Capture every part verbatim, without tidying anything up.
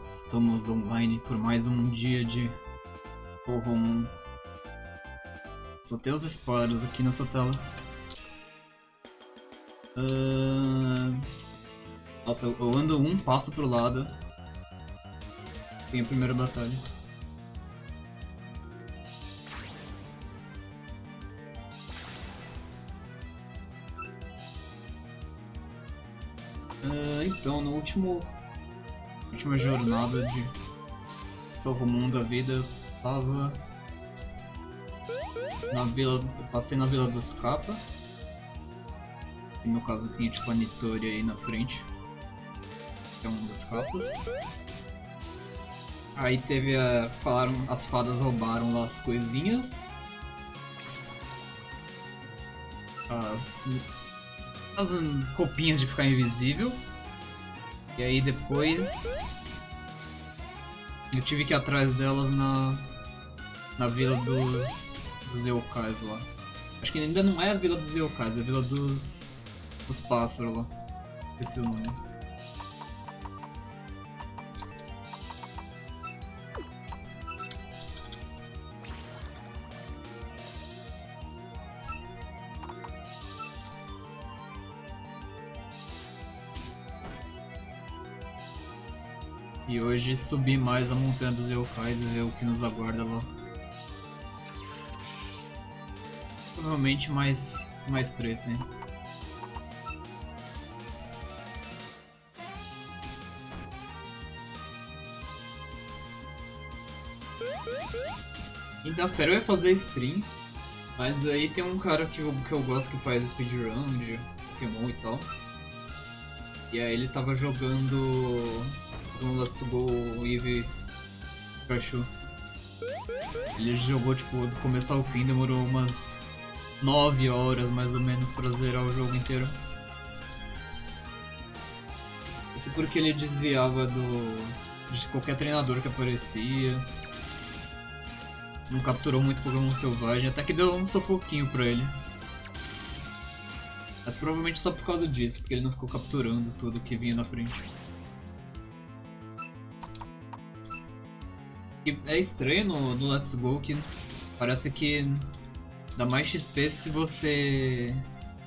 Estamos online por mais um dia de Horror. Só tem os spoilers aqui nessa tela. Uh... Nossa, eu ando um passo pro lado. Tem a primeira batalha. Uh, então, no último... última jornada de Stormund da vida, eu estava na vila, eu passei na Vila dos Kappa, e no caso tinha tipo a Nitori aí na frente, que é um dos Kappas. Aí teve a... falaram, as fadas roubaram lá as coisinhas, as, as roupinhas de ficar invisível. E aí depois eu tive que ir atrás delas na na vila dos, dos yokais lá. Acho que ainda não é a vila dos yokais, é a vila dos, dos pássaros lá. Esqueci o nome. E hoje subi mais a montanha dos yokais e ver o que nos aguarda lá. Provavelmente mais, mais treta, hein? Quinta-feira eu ia fazer stream, mas aí tem um cara que eu, que eu gosto que faz speedrun de Pokémon e tal. E aí ele tava jogando no Let's Go Eevee Pikachu. Ele jogou tipo do começo ao fim, demorou umas nove horas mais ou menos pra zerar o jogo inteiro. Isso porque ele desviava do de qualquer treinador que aparecia. Não capturou muito Pokémon selvagem, até que deu um sufoquinho pra ele. Mas provavelmente só por causa disso, porque ele não ficou capturando tudo que vinha na frente. E é estranho no, no Let's Go que parece que dá mais X P se você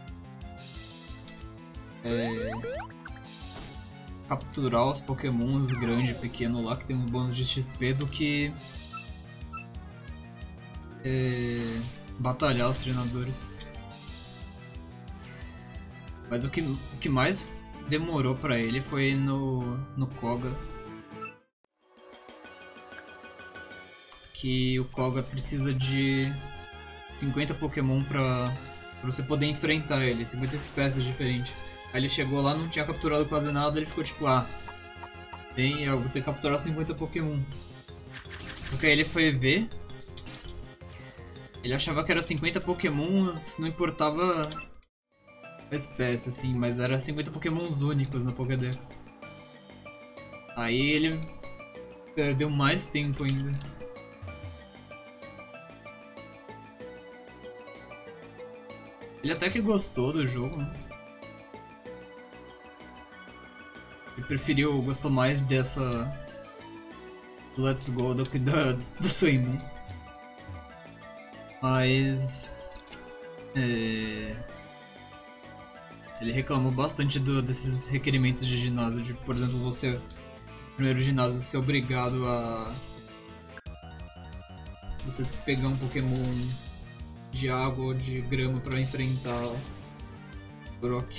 é, capturar os Pokémons grande e pequeno lá, que tem um bônus de X P, do que é, batalhar os treinadores. Mas o que, o que mais demorou pra ele foi no, no Koga. Que o Koga precisa de cinquenta Pokémon pra, pra você poder enfrentar ele, cinquenta espécies diferentes. Aí ele chegou lá, não tinha capturado quase nada, ele ficou tipo, ah, bem, eu vou ter que capturar cinquenta Pokémon. Só que aí ele foi ver, ele achava que era cinquenta Pokémons, não importava a espécie assim, mas era cinquenta Pokémons únicos na Pokédex. Aí ele perdeu mais tempo ainda. Ele até que gostou do jogo, né? Ele preferiu, gostou mais dessa do Let's Go do que da, da Suimun. Mas é, ele reclamou bastante do, desses requerimentos de ginásio, de, por exemplo, você no primeiro ginásio ser obrigado a você pegar um Pokémon de água ou de grama para enfrentar o Brock.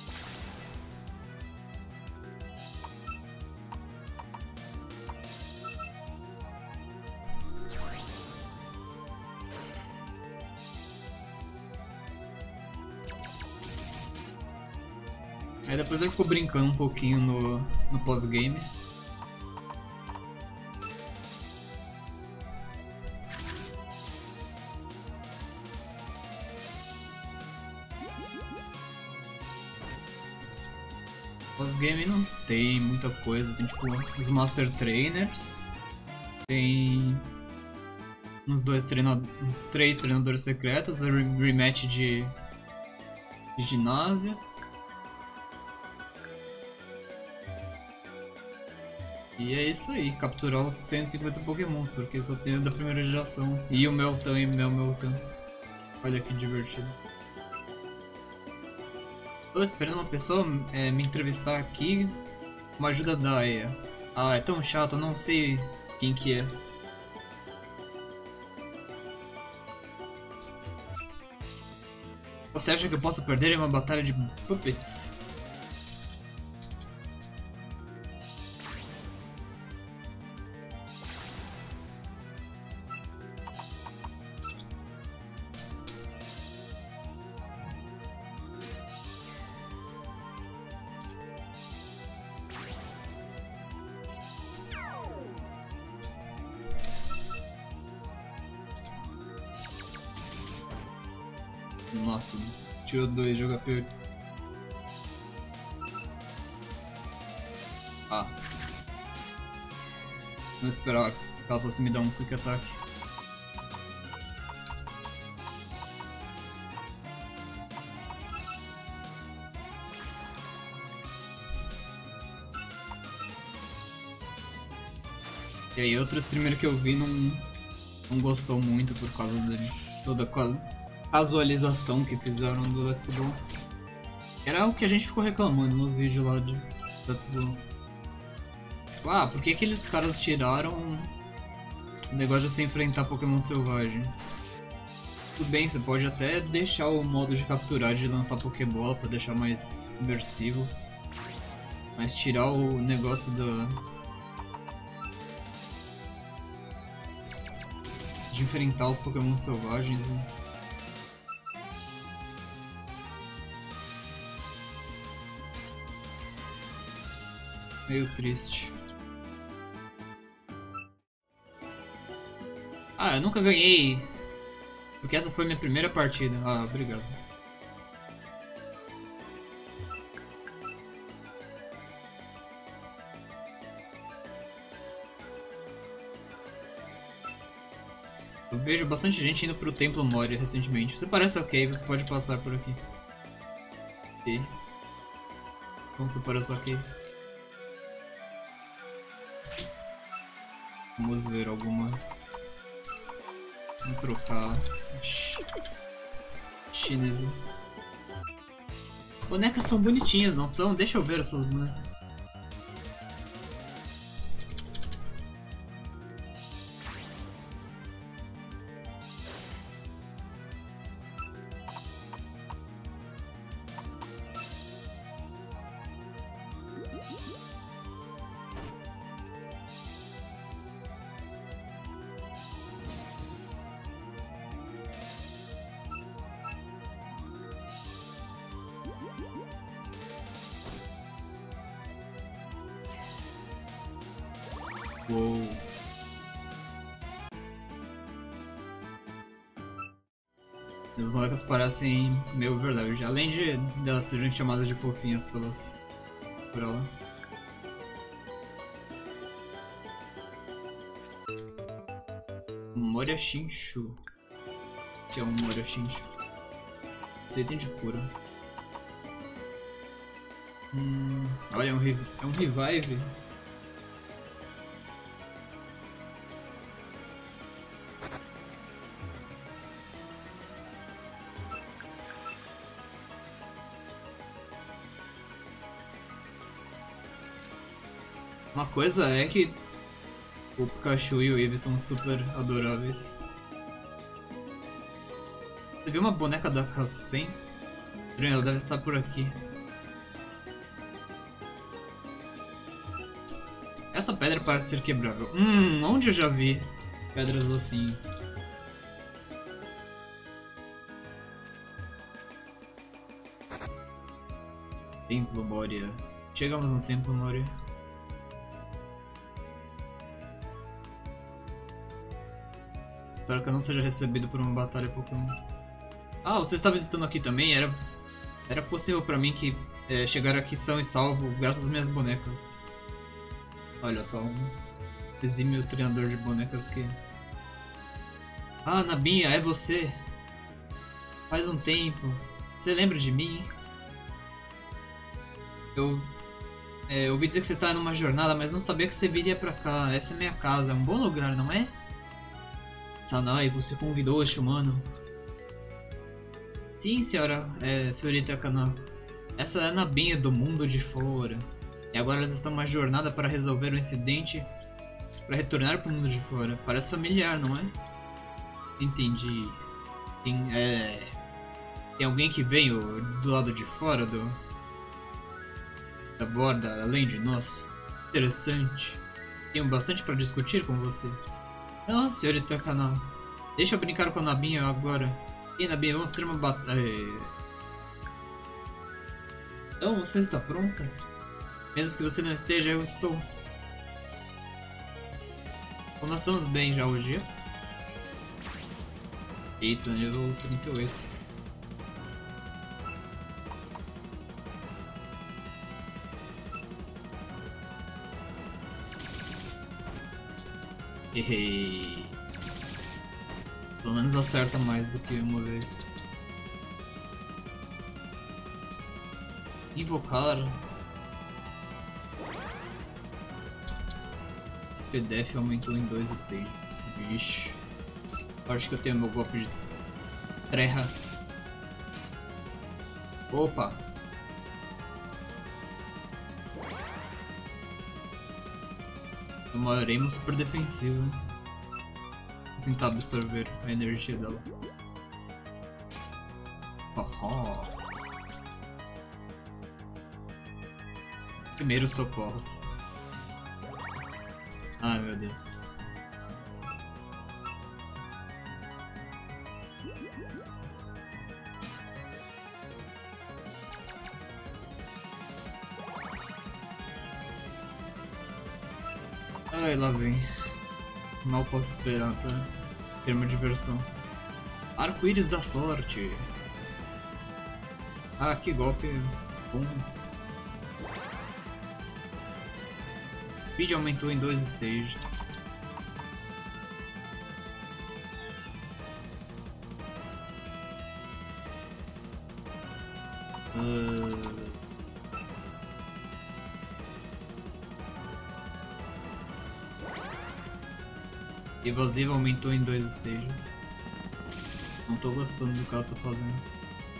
Aí depois ele ficou brincando um pouquinho no, no pós-game. Pós-game não tem muita coisa, tem tipo os Master Trainers, tem uns dois treinadores, uns três treinadores secretos, a rematch de, de ginásio. E é isso aí, capturar os cento e cinquenta pokémons, porque só tem o da primeira geração. E o Meltan e o Mel Meltan. Olha que divertido. Tô esperando uma pessoa é, me entrevistar aqui com a ajuda da E A. Ah, é tão chato, eu não sei quem que é. Você acha que eu posso perder em uma batalha de puppets? Nossa, tirou dois de H P. Ah. Não esperava que ela fosse me dar um quick attack. E aí outro streamer que eu vi não, não gostou muito por causa de toda a casualização que fizeram do Let's Go. Era o que a gente ficou reclamando nos vídeos lá de Let's Go. Tipo, ah, por que aqueles caras tiraram o negócio de você enfrentar Pokémon selvagem? Tudo bem, você pode até deixar o modo de capturar de lançar Pokébola pra deixar mais imersivo. Mas tirar o negócio da... de enfrentar os Pokémon selvagens... Meio triste. Ah, eu nunca ganhei. Porque essa foi minha primeira partida. Ah, obrigado. Eu vejo bastante gente indo pro Templo Moria recentemente. Você parece ok, você pode passar por aqui. Ok. Como que parece ok? Vamos ver alguma. Vamos trocar. Chinesa. Bonecas são bonitinhas, não são? Deixa eu ver as suas bonecas. Uou. As bonecas parecem meio verdade, além de delas serem chamadas de fofinhas pelas por ela. Moria Shinshu. O que é um Moria Shinshu? Você tem de cura. Hum, olha, é um, é um revive. Uma coisa é que o Pikachu e o Eevee estão super adoráveis. Você viu uma boneca da Cassem? Ela deve estar por aqui. Essa pedra parece ser quebrável. Hum, onde eu já vi pedras assim? Templo Moria. Chegamos no Templo Moria. Espero que eu não seja recebido por uma batalha Pokémon. Ah, você está visitando aqui também? Era, era possível pra mim que é, chegar aqui são e salvo graças às minhas bonecas. Olha só, um exímio treinador de bonecas que... Ah, Nabinha, é você? Faz um tempo. Você lembra de mim? Eu... É, eu ouvi dizer que você tá numa jornada, mas não sabia que você viria pra cá. Essa é minha casa, é um bom lugar, não é? Sanai, você convidou este humano? Sim, senhora, é, senhorita Kanako. Essa é a Nabinha do mundo de fora. E agora elas estão numa jornada para resolver o incidente para retornar para o mundo de fora. Parece familiar, não é? Entendi. Tem, é... Tem alguém que veio do lado de fora do... da borda, além de nós? Interessante. Tenho bastante para discutir com você. Não, senhorita Kanako. Deixa eu brincar com a Nabinha agora. E Nabinha, vamos ter uma batalha. Então, você está pronta? Mesmo que você não esteja, eu estou. Então, nós estamos bem já hoje. Eita, nível trinta e oito. Errei. Pelo menos acerta mais do que uma vez. Invocar. Esse P D F aumentou em dois stages. Vixe. Acho que eu tenho meu golpe de terra. Opa! Uma Arema super defensiva. Vou tentar absorver a energia dela. Oh, primeiros socorros. Ai meu Deus. Ai, lá vem. Mal posso esperar pra ter uma diversão. Arco-íris da sorte. Ah, que golpe bom. Speed aumentou em dois stages. Uh... Evasiva aumentou em dois stages. Não tô gostando do que ela tá fazendo.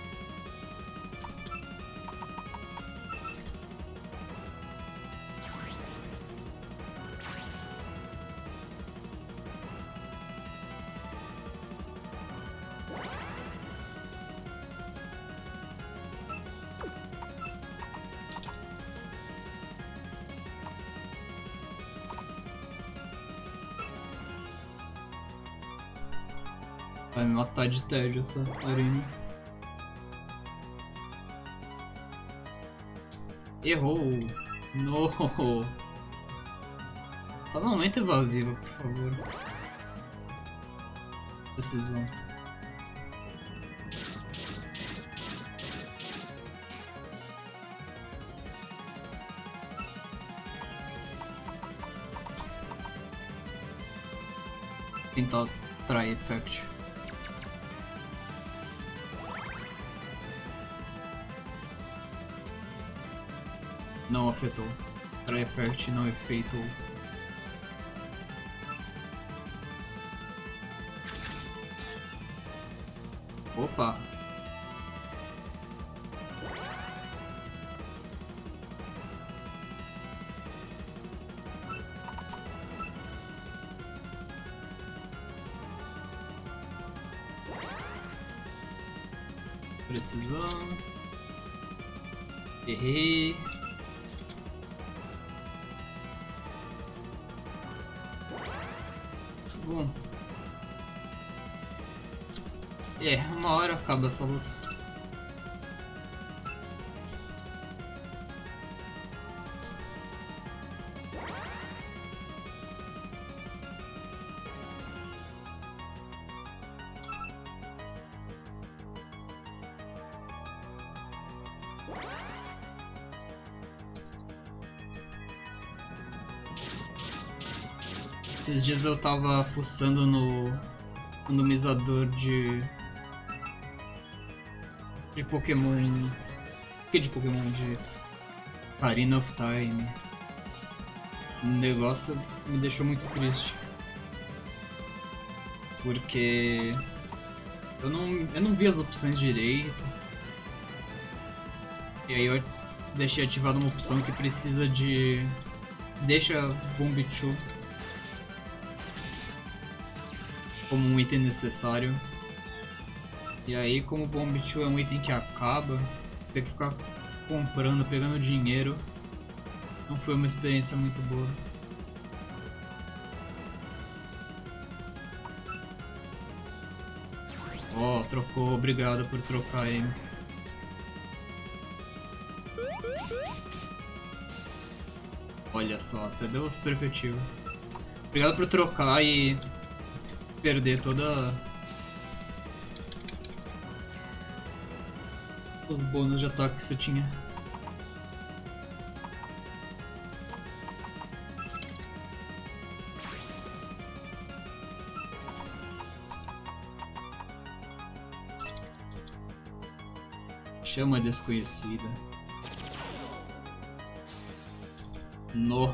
Vai me matar de tédio essa arena. Errou! No! Só não aumenta evasiva, por favor. Precisão. Tentar try effect. Não afetou. Try-effect não efeitou. Opa! Precisão. Errei. Bom. É, uma hora acaba essa luta. Esses dias eu tava fuçando no randomizador de de Pokémon, que de Pokémon de Ocarina of Time. O negócio me deixou muito triste. Porque eu não, eu não vi as opções direito. E aí eu deixei ativada uma opção que precisa de... Deixa Bombichu como um item necessário. E aí, como o Bombichu é um item que acaba, você tem que ficar comprando, pegando dinheiro. Não foi uma experiência muito boa. Ó, oh, trocou. Obrigado por trocar aí. Olha só, até deu as perspectivas. Obrigado por trocar e perder toda os bônus de ataque que você tinha. Chama desconhecida. No.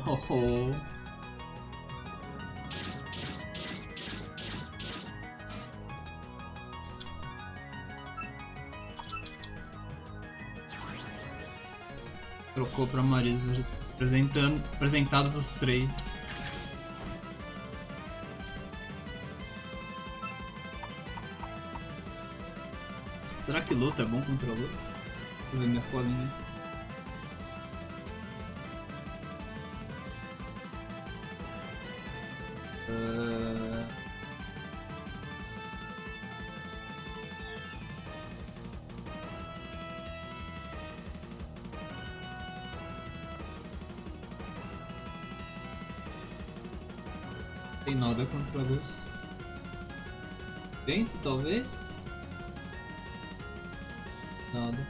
Trocou pra Marisa, apresentando, apresentados os três. Será que luta é bom contra a luz? Deixa eu ver minha colinha. Uh... Tem nada contra a luz. Vento, talvez? Nada.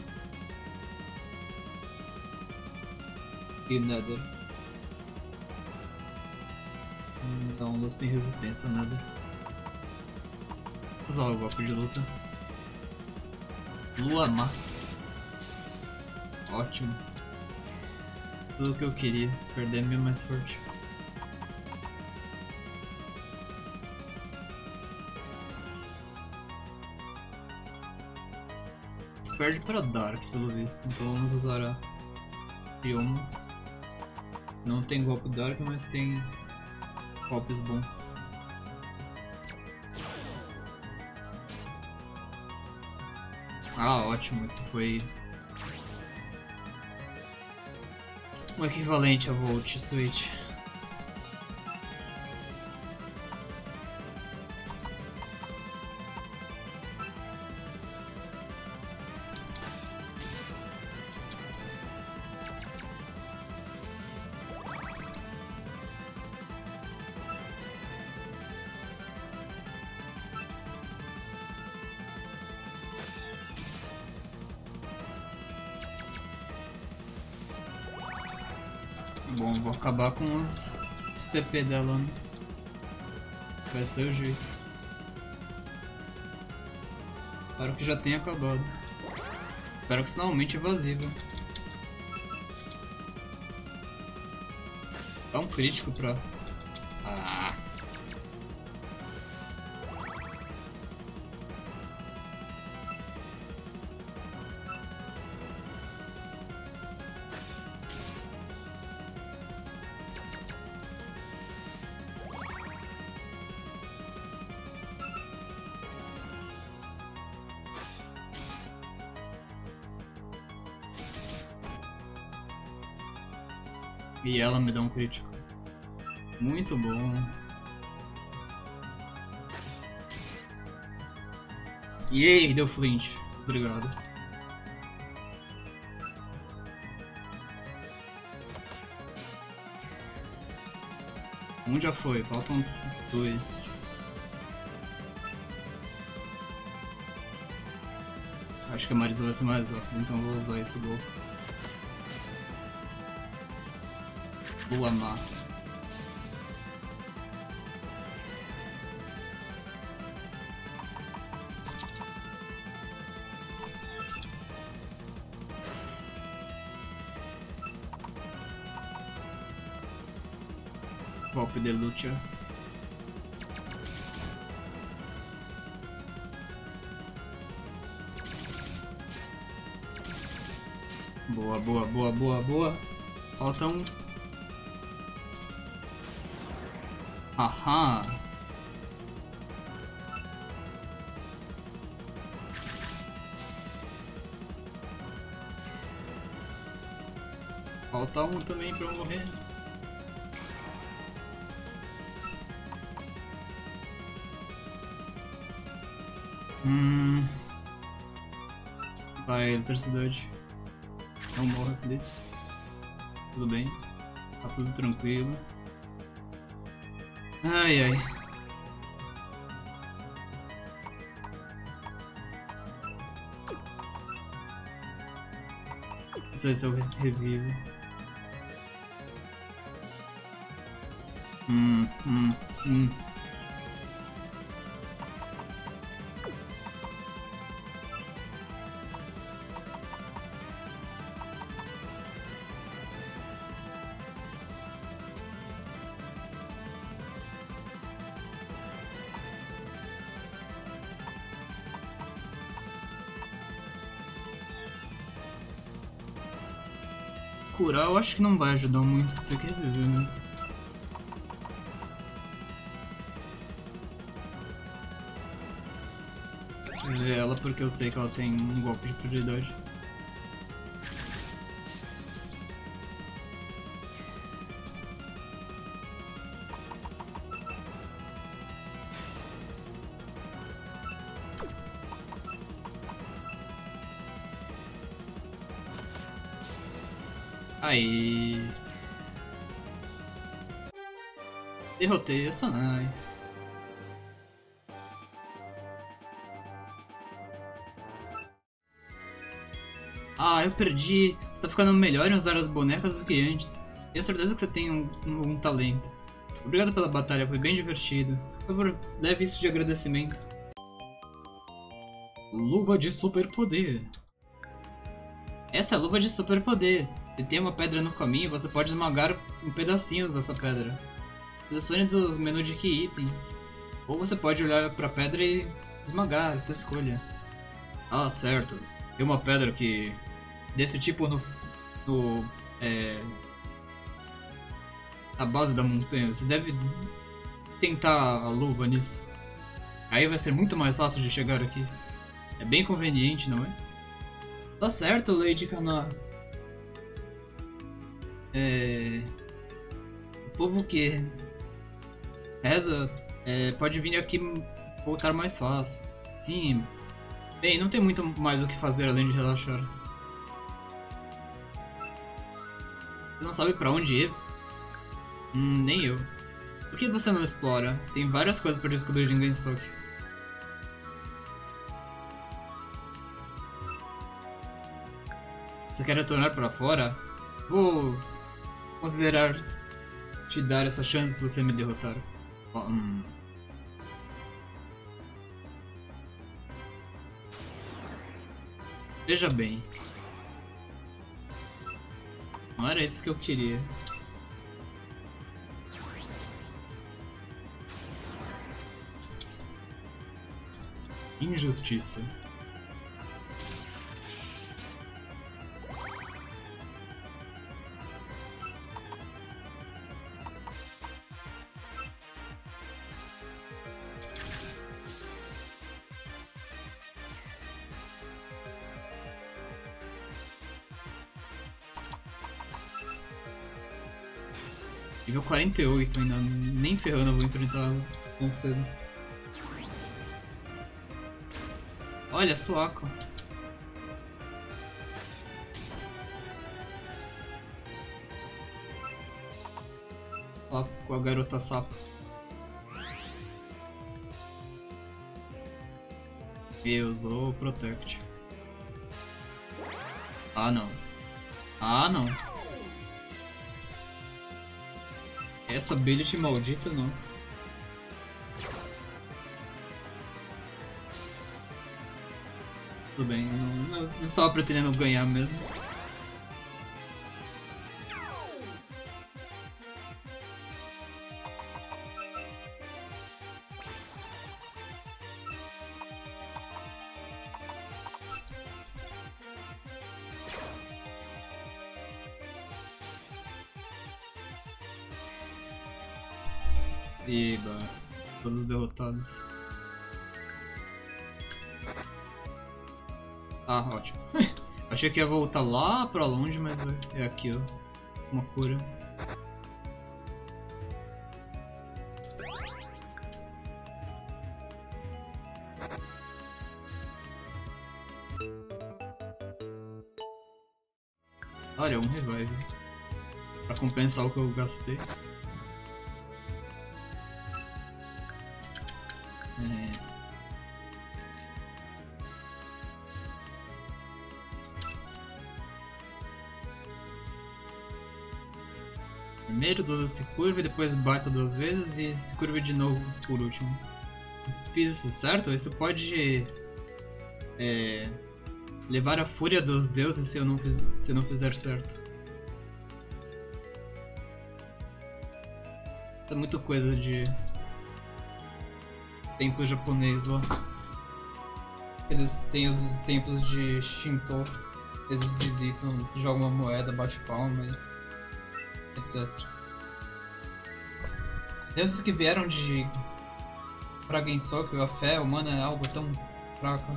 E Nether. Não, luz tem resistência a nada. Vou usar o golpe de luta. Lua Má. Ótimo. Tudo o que eu queria. Perder minha mais forte. Perde para Dark, pelo visto, então vamos usar a Piomo. Não tem golpe Dark, mas tem golpes bons. Ah, ótimo, esse foi o equivalente a Volt Switch. Bom, vou acabar com os, os P P dela, né? Vai ser o jeito. Espero que já tenha acabado. Espero que isso não aumente evasiva. Dá um crítico pra... Ah. E ela me dá um crítico. Muito bom. Yay, deu flint. Obrigado. Um já foi, faltam dois. Acho que a Marisa vai ser mais rápida, então vou usar esse golpe. Lua Má. golpe de luta. Boa, boa, boa, boa, boa. Falta um. Aham. Falta um também pra eu morrer. Hum. Vai, eletricidade. Não morra, please. Tudo bem. Tá tudo tranquilo. Ai, ai. Não sei se eu revivo. Hum, hum, hum. Curar eu acho que não vai ajudar muito, tem que reviver mesmo. Reviver ela porque eu sei que ela tem um golpe de prioridade. Aí. Derrotei a Sanai. Ah, eu perdi. Você tá ficando melhor em usar as bonecas do que antes. Tenho certeza que você tem um, um, um talento. Obrigado pela batalha, foi bem divertido. Por favor, leve isso de agradecimento. Luva de superpoder. Essa é a luva de superpoder. Se tem uma pedra no caminho, você pode esmagar em pedacinhos essa pedra. Selecione dos menus de que itens. Ou você pode olhar pra pedra e esmagar, sua escolha. Ah, certo. Tem uma pedra que... desse tipo no... no... é... na base da montanha. Você deve tentar a luva nisso. Aí vai ser muito mais fácil de chegar aqui. É bem conveniente, não é? Tá certo, Lady Kana. É... O povo que reza é, pode vir aqui voltar mais fácil. Sim. Bem, não tem muito mais o que fazer além de relaxar. Você não sabe pra onde ir? Hum, nem eu. Por que você não explora? Tem várias coisas pra descobrir em Gensoku. Você quer retornar pra fora? Vou considerar te dar essa chance se você me derrotar. Oh, hum. Veja bem. Não era isso que eu queria. Injustiça. Nível quarenta e oito ainda, nem ferrando eu vou enfrentar tão cedo. Olha, Suako. Lá com a garota sapo. E usou o Protect. Ah não. Ah não. Essa ability maldita não. Tudo bem, eu não, não, não estava pretendendo ganhar mesmo. Eba, todos derrotados. Ah, ótimo. Achei que ia voltar lá pra longe, mas é aqui, ó. Uma cura. Olha, um revive. Pra compensar o que eu gastei. É... Primeiro usa esse curva, depois bata duas vezes e se curva de novo por último. Fiz isso certo? Isso pode é, levar a fúria dos deuses se eu não, fiz, se eu não fizer certo. Isso é muita coisa de templo japonês lá. Eles têm os, os templos de Shinto, eles visitam, jogam uma moeda, bate palma, etcétera. Deuses que vieram de pra Gensokyo, a fé humana é algo tão fraco.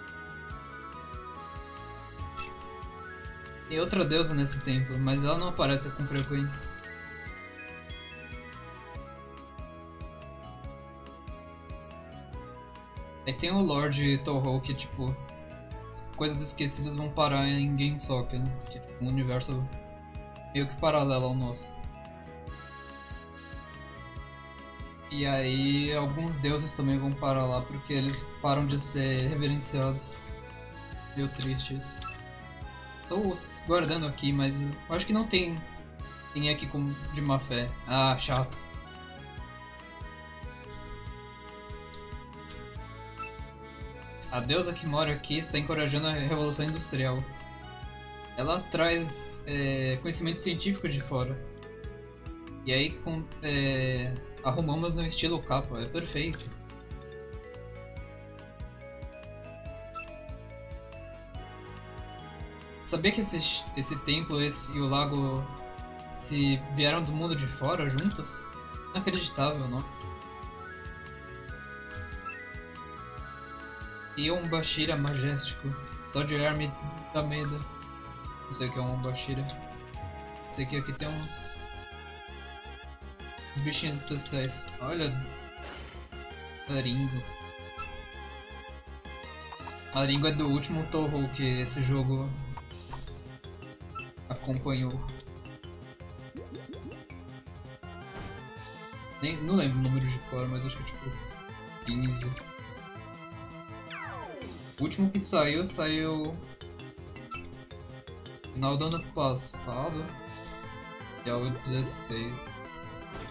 Tem outra deusa nesse templo, mas ela não aparece com frequência. Aí tem o Lord Touhou que, tipo, coisas esquecidas vão parar em Gensokyo, né? Que é tipo, um universo meio que paralelo ao nosso. E aí alguns deuses também vão parar lá porque eles param de ser reverenciados. Meio triste isso. Só guardando aqui, mas eu acho que não tem tem aqui como de má fé. Ah, chato. A deusa que mora aqui está encorajando a Revolução Industrial. Ela traz é, conhecimento científico de fora. E aí com, é, arrumamos no estilo capa, é perfeito. Sabia que esse, esse templo esse, e o lago se vieram do mundo de fora juntos? Inacreditável, não? E um Bashira majestico. Só de olhar me dá medo. Não sei o que é um Bashira. Sei que aqui tem uns... uns bichinhos especiais. Olha... Aringo. Aringo é do último Touhou que esse jogo... acompanhou. Nem, não lembro o número de cor, mas acho que é tipo... quinze. O último que saiu, saiu... final do ano passado, que é o dezesseis.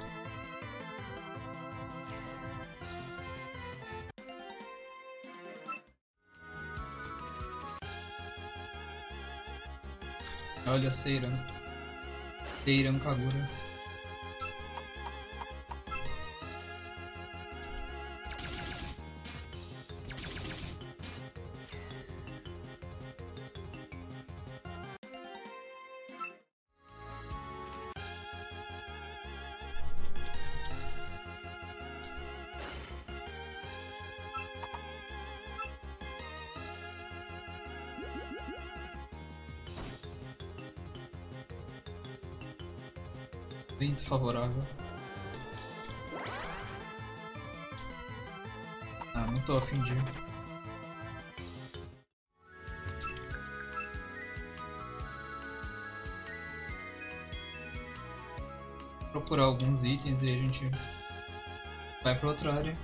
Olha, Seiran. Seiran Kagura. Vento favorável. Ah, não tô a fim de... procurar alguns itens e a gente vai pra outra área.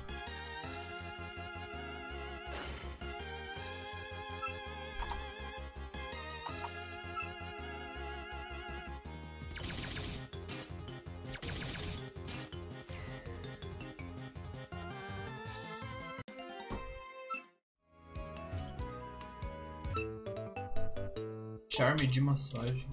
Charme de massagem.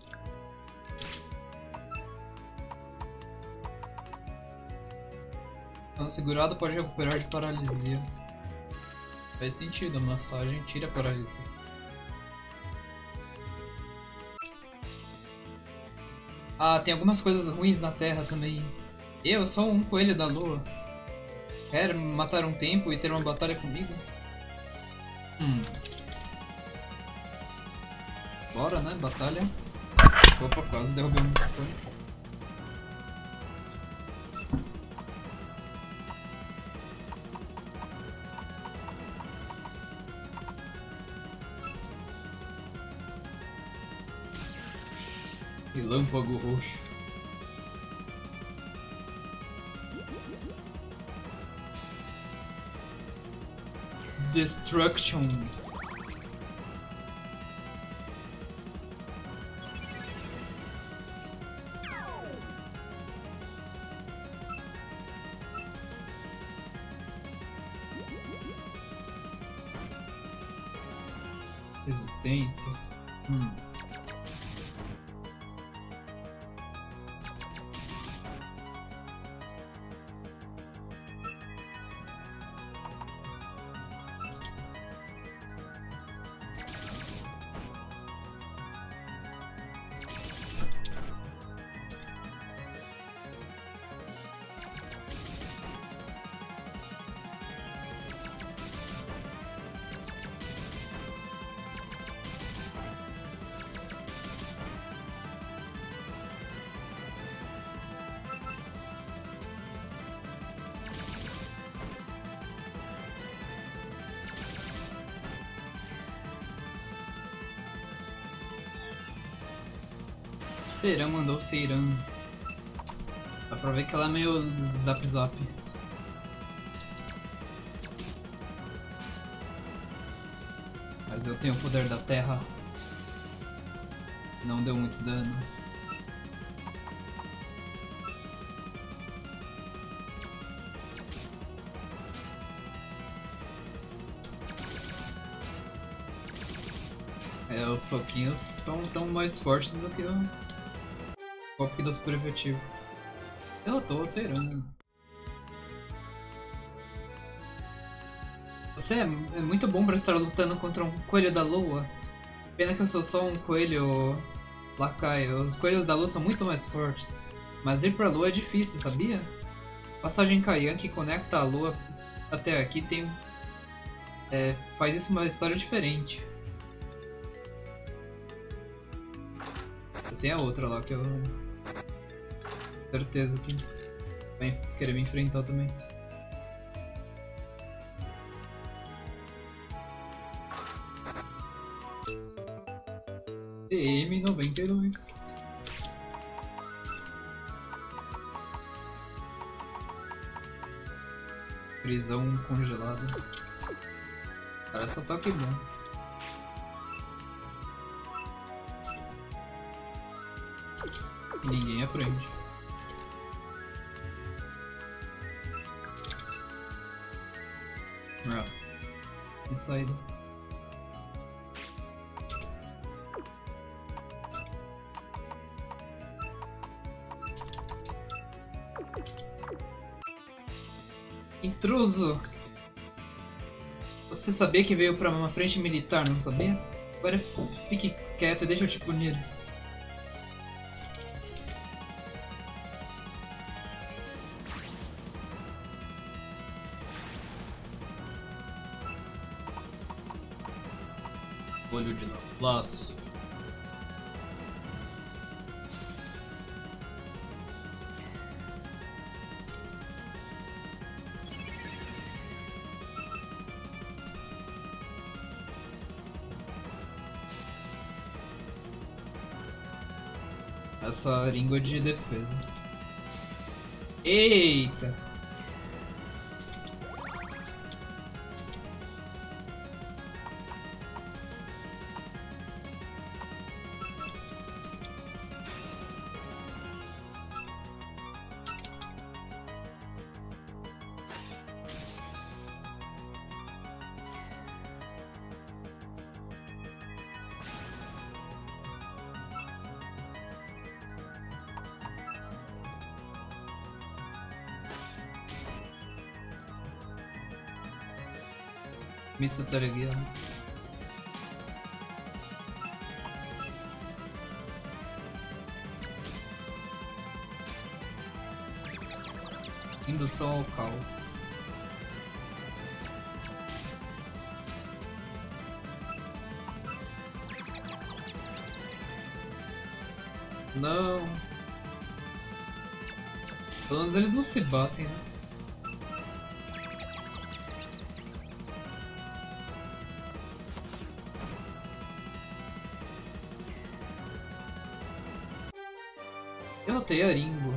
Então, segurado pode recuperar de paralisia. Faz sentido, a massagem tira a paralisia. Ah, tem algumas coisas ruins na Terra também. Eu sou um coelho da lua. Quer matar um tempo e ter uma batalha comigo? Hum. Bora, né? Batalha. Opa, quase derrubei um microfone. Relâmpago roxo. Destruction. Resistência. Hum. Seiran mandou Seiran. Dá pra ver que ela é meio zap zap. Mas eu tenho o poder da terra. Não deu muito dano. É, os soquinhos estão tão mais fortes do que o golpe da super efetivo. Derrotou o Seiran. Você é, é muito bom pra estar lutando contra um coelho da lua. Pena que eu sou só um coelho lacaio. Os coelhos da lua são muito mais fortes. Mas ir pra lua é difícil, sabia? Passagem Caian que conecta a lua até aqui tem... É, faz isso uma história diferente. Tem a outra lá que eu... certeza que vai querer me enfrentar também. T M noventa e dois. Prisão congelada. Parece só toque bom. Ninguém aprende. Ah, tem saída. Intruso! Você sabia que veio pra uma frente militar, não sabia? Agora fique quieto e deixa eu te punir. Olho de laço. Essa língua de defesa. Eita! Miss Targia. Indução ao caos. Não. Pelo menos eles não se batem, né? Derrotei a Ringo.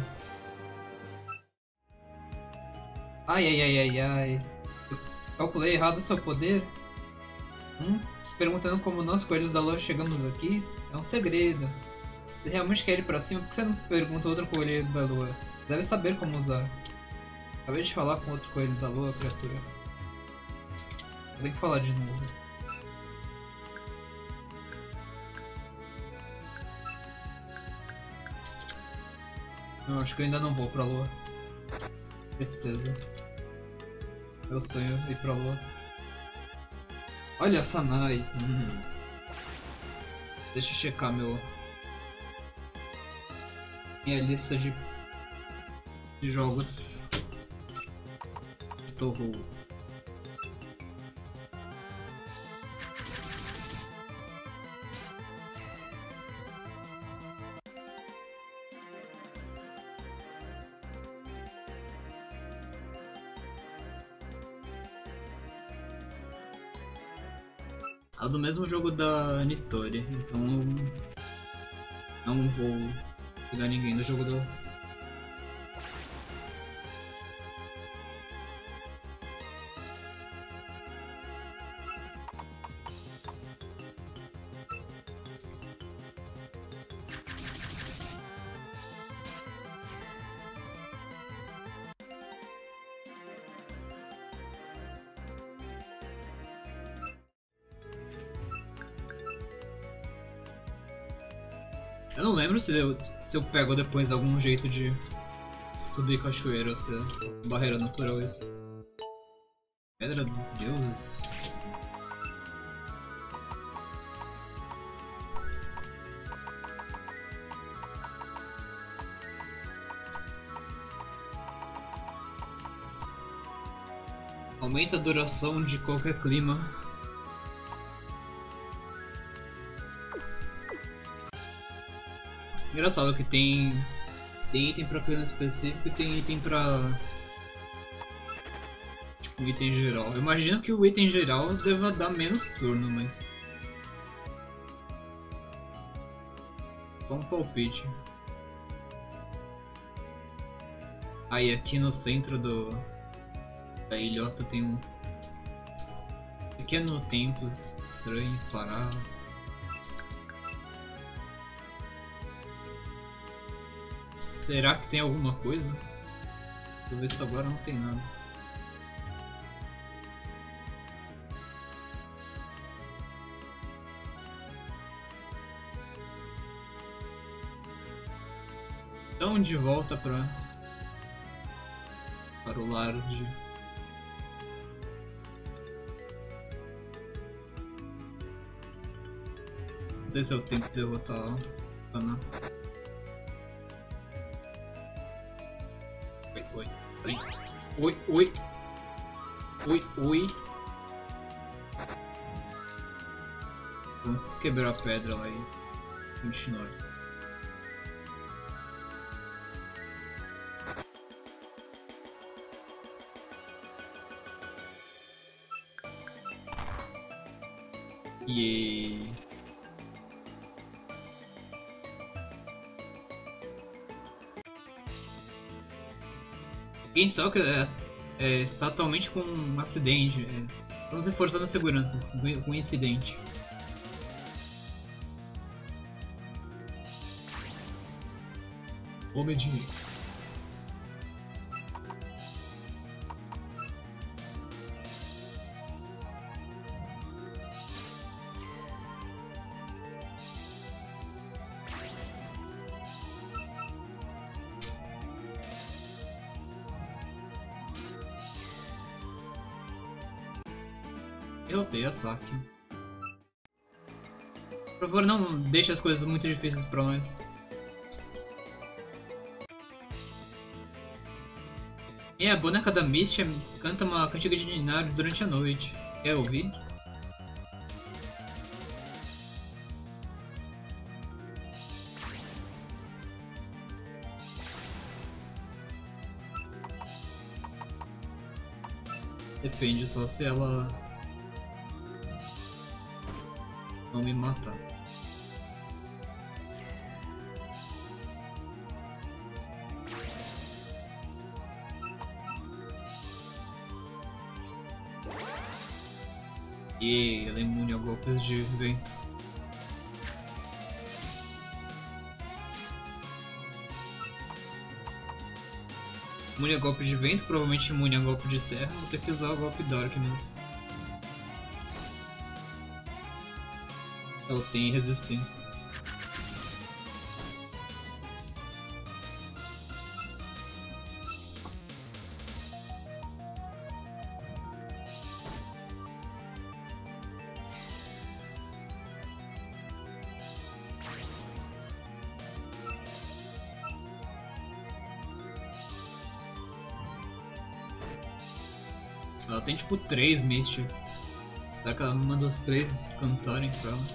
Ai, ai, ai, ai, ai. Eu calculei errado o seu poder? Hum? Se perguntando como nós, coelhos da lua, chegamos aqui? É um segredo. Se realmente quer ir pra cima, por que você não pergunta outro coelho da lua? Deve saber como usar. Acabei de falar com outro coelho da lua, criatura. Vou ter que falar de novo. Eu acho que eu ainda não vou pra lua. Tristeza. Meu sonho é ir pra lua. Olha a Sanai. Hum. Deixa eu checar meu... minha lista de, de jogos de Touhou. É do mesmo jogo da Nitori, então não vou pegar ninguém do jogo do... Eu não lembro se eu, se eu pego depois algum jeito de subir cachoeira ou se é barreira natural isso. Pedra dos deuses. Aumenta a duração de qualquer clima. Engraçado que tem, tem item pra clima específico e tem item pra... tipo, item geral. Eu imagino que o item geral deva dar menos turno, mas... só um palpite. Aí aqui no centro do... da ilhota tem um... pequeno templo estranho, parar. Será que tem alguma coisa? Pelo visto agora não tem nada. Então de volta para para o lar de... não sei se eu tenho que derrotar a Ana. Oi, oi, oi, oi, oi, oi. Vamos quebrar a pedra lá e continuar. E quem só que é, é, está atualmente com um acidente. É, estamos reforçando a segurança com um incidente. Homem de... Eu odeio a Saki. Por favor, não deixe as coisas muito difíceis pra nós. E a boneca da Misty canta uma cantiga de ninário durante a noite. Quer ouvir? Depende só se ela não me matar. E ela é imune a golpes de vento. Imune a golpe de vento, provavelmente imune a golpe de terra. Vou ter que usar o golpe Dark mesmo. Ela tem resistência. Ela tem tipo três Mistios. Será que ela manda os três cantarem pra ela?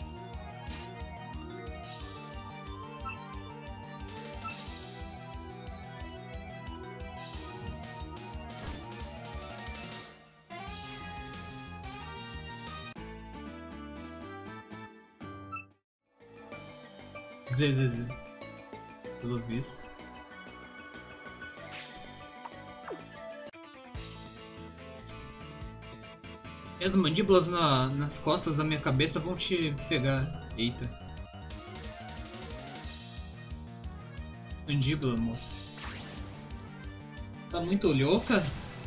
Z, Z, Z. Pelo visto. E as mandíbulas na, nas costas da minha cabeça vão te pegar. Eita. Mandíbula, moça. Tá muito louca?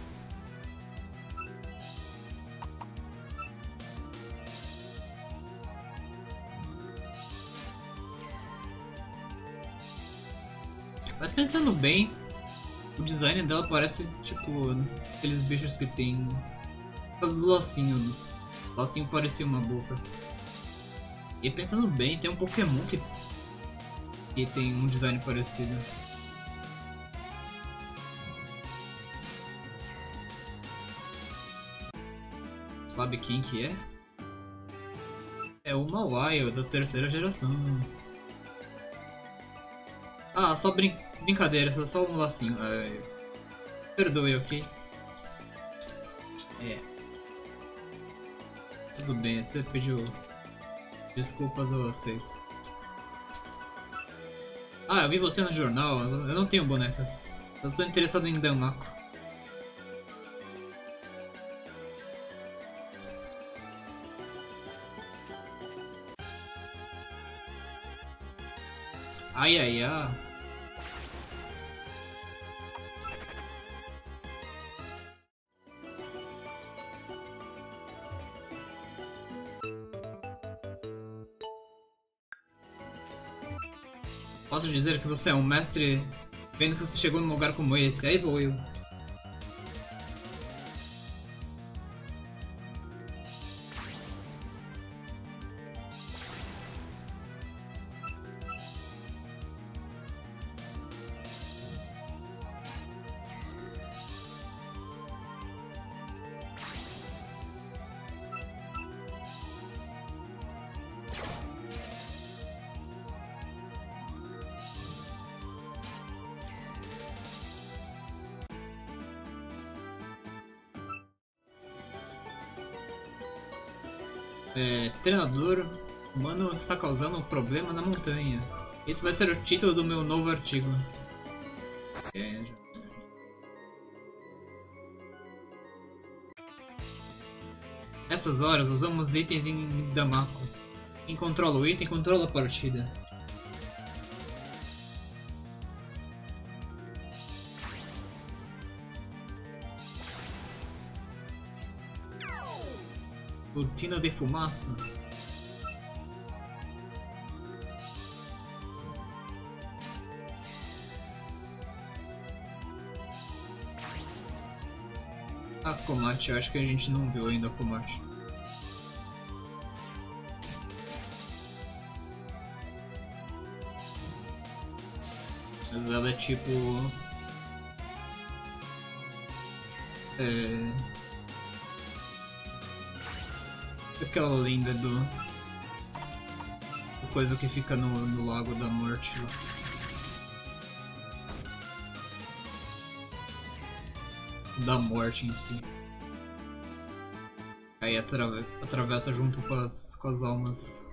Mas pensando bem, o design dela parece tipo aqueles bichos que tem por causa do lacinho. O lacinho parecia uma boca. E pensando bem, tem um Pokémon que, que tem um design parecido. Sabe quem que é? É o Mawile da terceira geração. Ah, só brin brincadeira, só, só um lacinho. É... Perdoe, ok? É. Tudo bem, você pediu desculpas, eu aceito. Ah, eu vi você no jornal, eu não tenho bonecas. Eu estou interessado em Danmaku. Ai ai ai. Posso dizer que você é um mestre vendo que você chegou num lugar como esse, aí vou eu. É, treinador humano está causando um problema na montanha. Esse vai ser o título do meu novo artigo. É, já... Nessas horas usamos itens em Danmaku. Quem controla o item controla a partida. Cortina de fumaça. A Komate, acho que a gente não viu ainda a Komate. Mas ela é tipo... É... Aquela lenda do... do coisa que fica no, no Lago da Morte lá. Da morte em si. Aí atrave atravessa junto com as, com as almas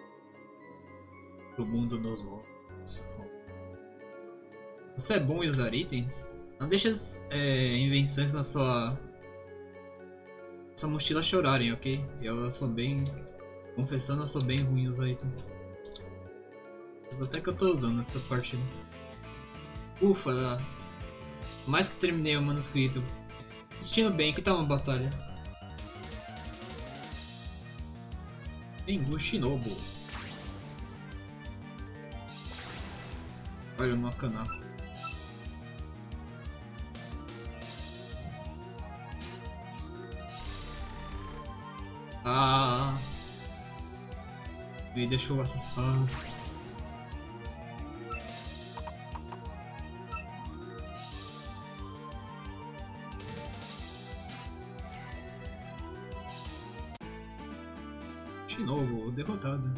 pro mundo dos mortos. Você é bom em usar itens? Não deixe as é, invenções na sua, sua mochila chorarem, ok? Eu sou bem... Confessando, eu sou bem ruim em usar itens. Mas até que eu tô usando essa partida. Ufa! Mais que terminei o manuscrito. Assistindo bem, que tal uma batalha? Tengu Shinobu. Olha uma kanaka. Ah, me deixou assustado. Shinobu derrotado.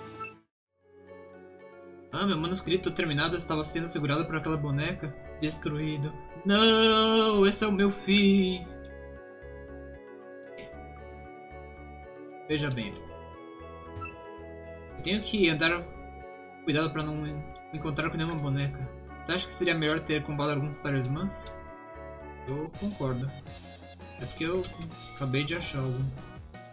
Ah, meu manuscrito terminado estava sendo segurado por aquela boneca. Destruído. Não, esse é o meu fim. Veja bem. Eu tenho que andar cuidado para não me encontrar com nenhuma boneca. Você acha que seria melhor ter combado alguns talismãs? Eu concordo. É porque eu acabei de achar alguns.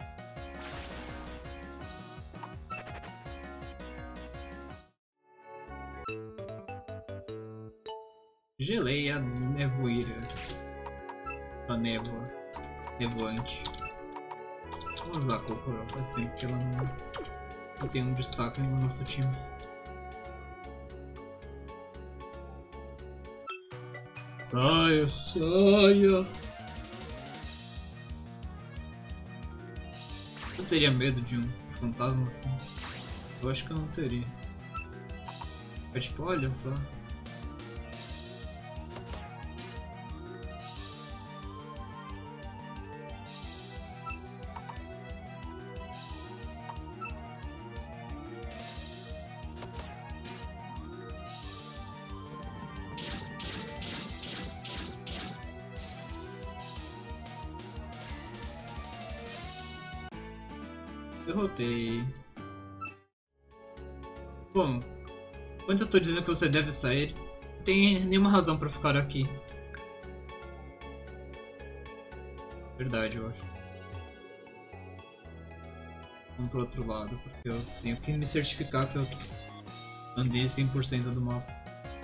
Geleia nevoeira. A névoa. Nevoante. Vamos usar a Kokoro, faz tempo que ela não, não tem um destaque no nosso time. Saia, saia! Eu teria medo de um fantasma assim? Eu acho que eu não teria. É tipo, olha só. Derrotei. Bom, quando eu tô dizendo que você deve sair, não tem nenhuma razão pra ficar aqui. Verdade, eu acho. Vamos pro outro lado, porque eu tenho que me certificar que eu andei cem por cento do mapa.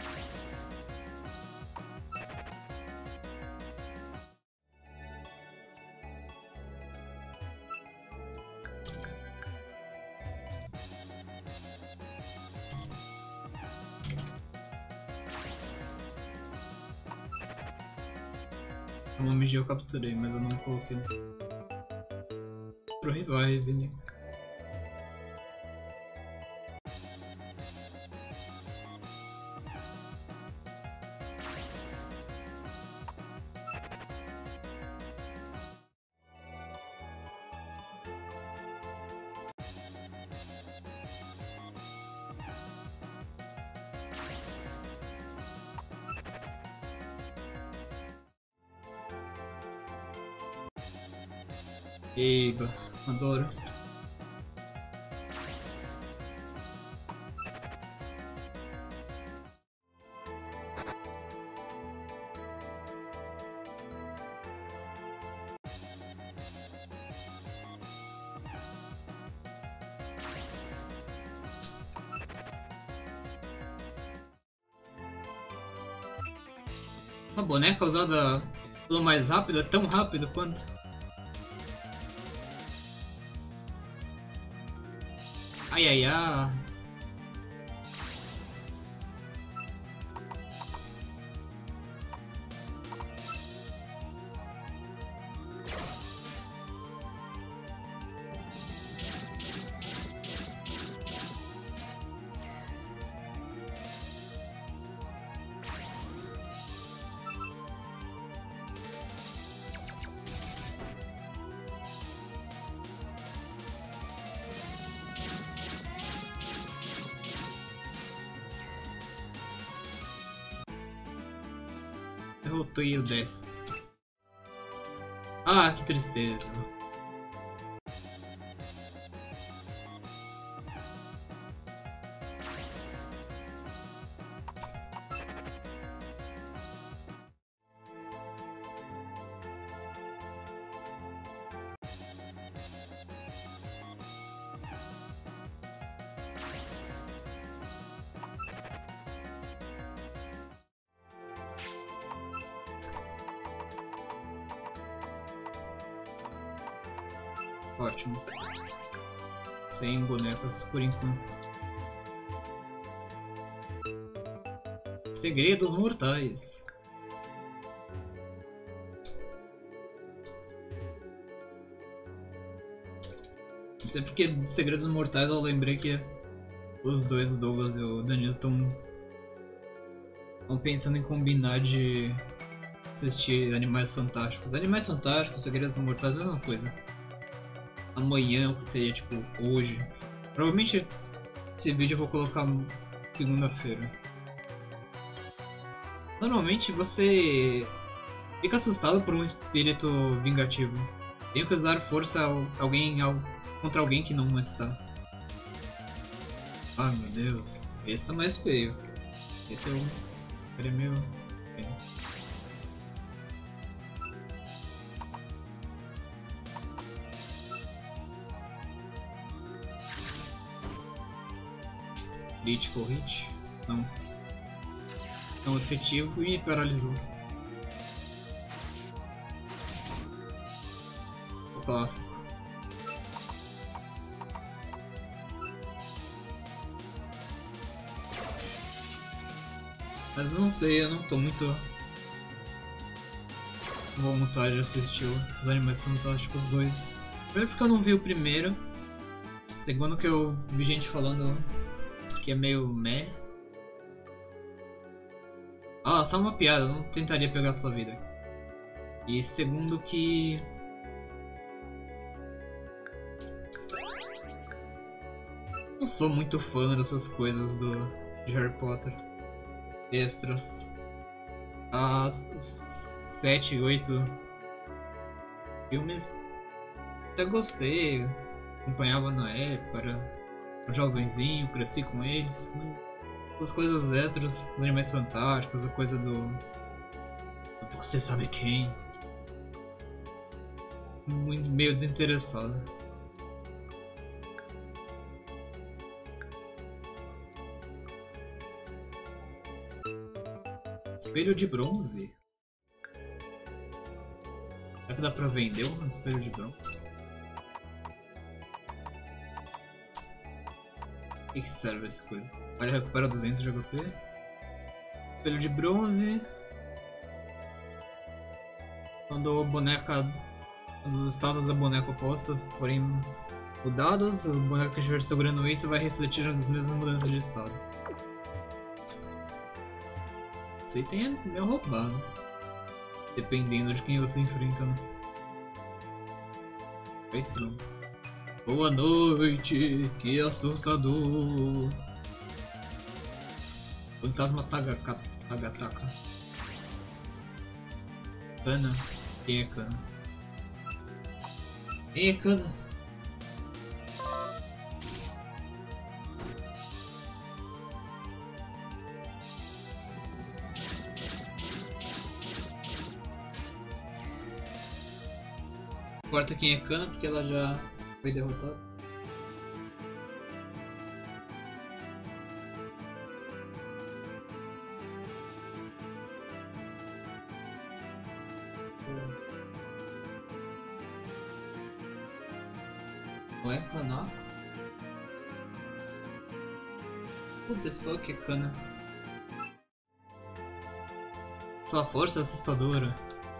O nome eu capturei, mas eu não coloquei pro revive, né? Eba, adoro. Uma boneca usada pelo mais rápido é tão rápido quanto. Ai ai ai. Derrotei o dez. Ah, que tristeza. Ótimo. Sem bonecas por enquanto. Segredos mortais. Não sei porque de Segredos Mortais eu lembrei que os dois, o Douglas e o Danilo, estão pensando em combinar de assistir Animais Fantásticos. Animais Fantásticos, Segredos Mortais, mesma coisa. Amanhã, que seria tipo hoje. Provavelmente esse vídeo eu vou colocar segunda-feira. Normalmente você fica assustado por um espírito vingativo. Tenho que usar força alguém, contra alguém que não está. Ah, meu Deus. Esse tá mais feio. Esse é o... Ele é meio... Critical hit? Não. Não efetivo e paralisou. O clássico. Mas eu não sei, eu não tô muito com vontade de assistir os Animais Fantásticos dois. Primeiro porque eu não vi o primeiro. Segundo que eu vi gente falando que é meio meh. Ah, só uma piada, eu não tentaria pegar sua vida. E segundo que... não sou muito fã dessas coisas do de Harry Potter. Extras. Ah, os sete, oito filmes até gostei. Acompanhava na época, era um jovenzinho, cresci com eles. Essas coisas extras, os Animais Fantásticos, a coisa do... você sabe quem. Muito, meio desinteressado. Espelho de bronze? Será que dá pra vender um espelho de bronze? O que serve essa coisa? Olha, recupera duzentos de H P. Espelho de bronze. Quando a boneca... quando os estados da boneca oposta forem mudados, o boneco que estiver segurando isso vai refletir as mesmas mudanças de estado. Isso aí tem meio roubado. Dependendo de quem você enfrenta, né? Feito não. Boa noite, que assustador. Fantasma Tagataka. Tagataka. Kana. Quem é Kana? Quem é Kana? Não importa quem é Kana porque ela já foi derrotada. Não é Kanako? What the fuck é Kana? Sua força é assustadora.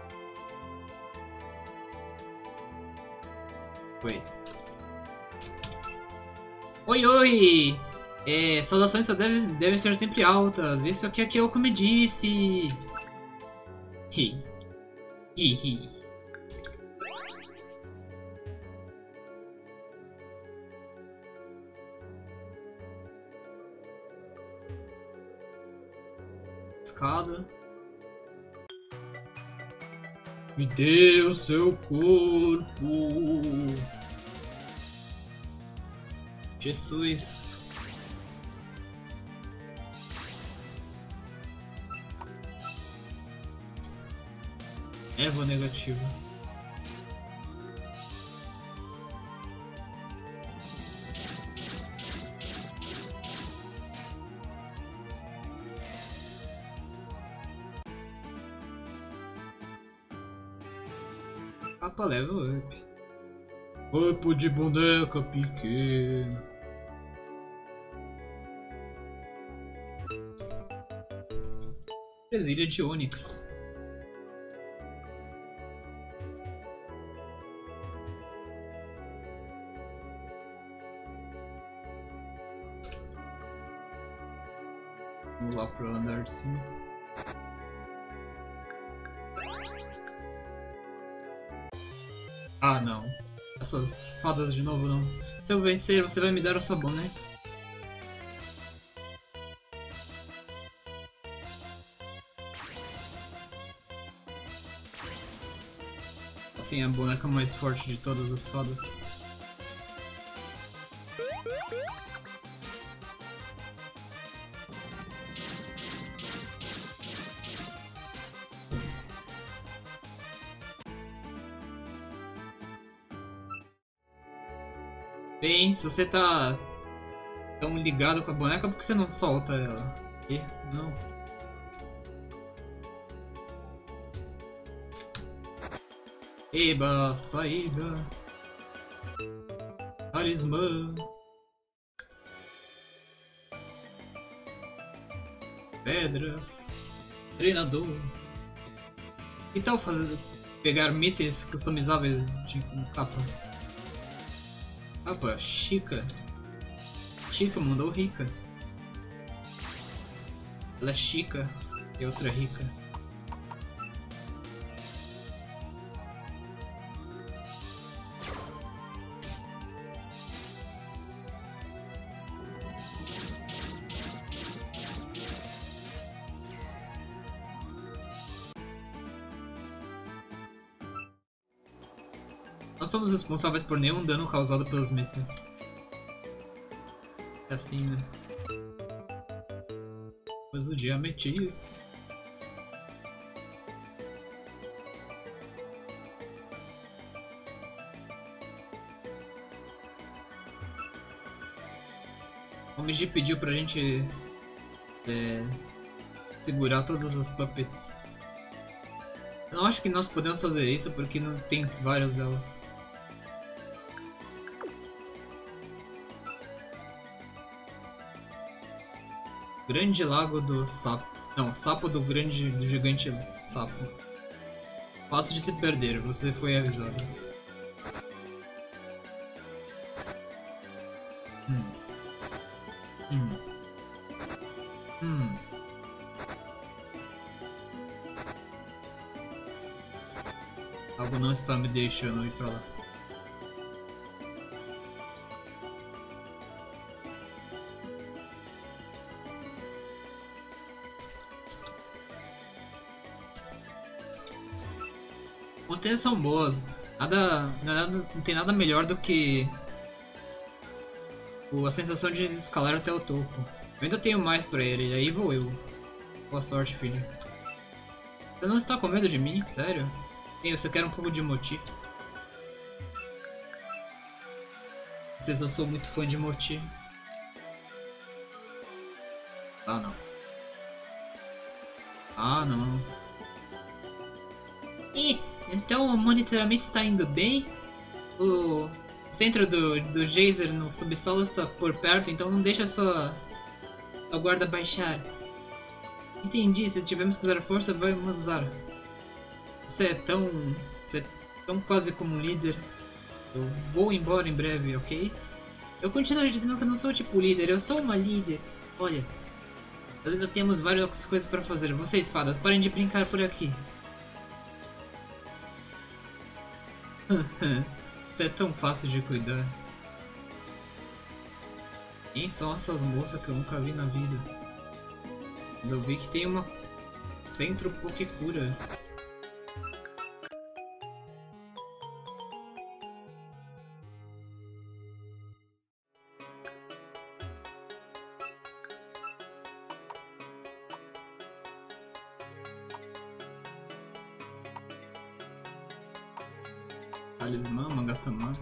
Oi. Oi, oi! É, saudações só devem, devem ser sempre altas. Isso aqui é que eu como disse. Hi. Hi, hi. Escada. Me dê o seu corpo. Jesus. Eva negativa. Capa level up. Corpo de boneca pequena. Presilha de Onix. Vamos lá pro andar de cima. Ah, não. Essas fadas de novo não. Se eu vencer, você vai me dar o seu boné. Tem a boneca mais forte de todas as fadas. Bem, se você tá tão ligado com a boneca, por que você não solta ela? E? Não. Eba, saída. Talismã. Pedras. Treinador. Que tal fazer pegar mísseis customizáveis de capa? Capa, Chica. Chica mandou rica. Ela é chica e outra rica. Nós somos responsáveis por nenhum dano causado pelos mísseis. É assim, né? Mas o diametista. O Migi pediu pra gente é, segurar todas as puppets. Eu não acho que nós podemos fazer isso porque não tem várias delas. Grande Lago do Sapo. Não, Sapo do Grande do Gigante Sapo. Fácil de se perder, você foi avisado. Hum. Hum. Hum. Algo não está me deixando ir pra lá. Montanhas são boas. Nada, nada, não tem nada melhor do que a sensação de escalar até o topo. Eu ainda tenho mais pra ele, e aí vou eu. Boa sorte, filho. Você não está com medo de mim? Sério? Ei, você quer um pouco de moti? Não sei se eu sou muito fã de moti. Ah, não. Ah, não. Ih, então o monitoramento está indo bem? O centro do, do geyser no subsolo está por perto, então não deixa a sua, a guarda baixar. Entendi, se tivermos que usar força, vamos usar. Você é tão... Você é tão quase como um líder. Eu vou embora em breve, ok? Eu continuo dizendo que eu não sou tipo líder, eu sou uma líder. Olha, nós ainda temos várias coisas para fazer. Vocês, fadas, parem de brincar por aqui. Isso é tão fácil de cuidar. Quem são essas moças que eu nunca vi na vida? Mas eu vi que tem uma... Centro Pokécuras. Talismã, Mangatamã.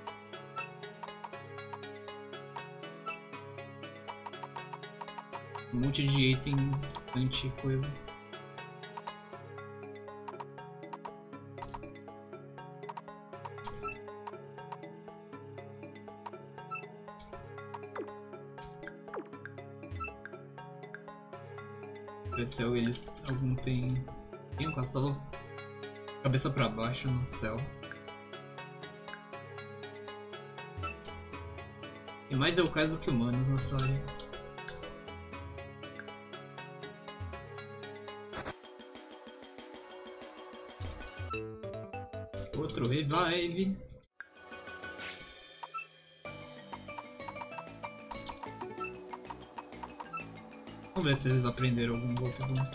Um monte de item anti-coisa. Ver se eles algum tem. Tem um castelo cabeça pra baixo no céu. Tem mais Youkais do que humanos nessa área. Outro revive. Vamos ver se eles aprenderam algum golpe bom.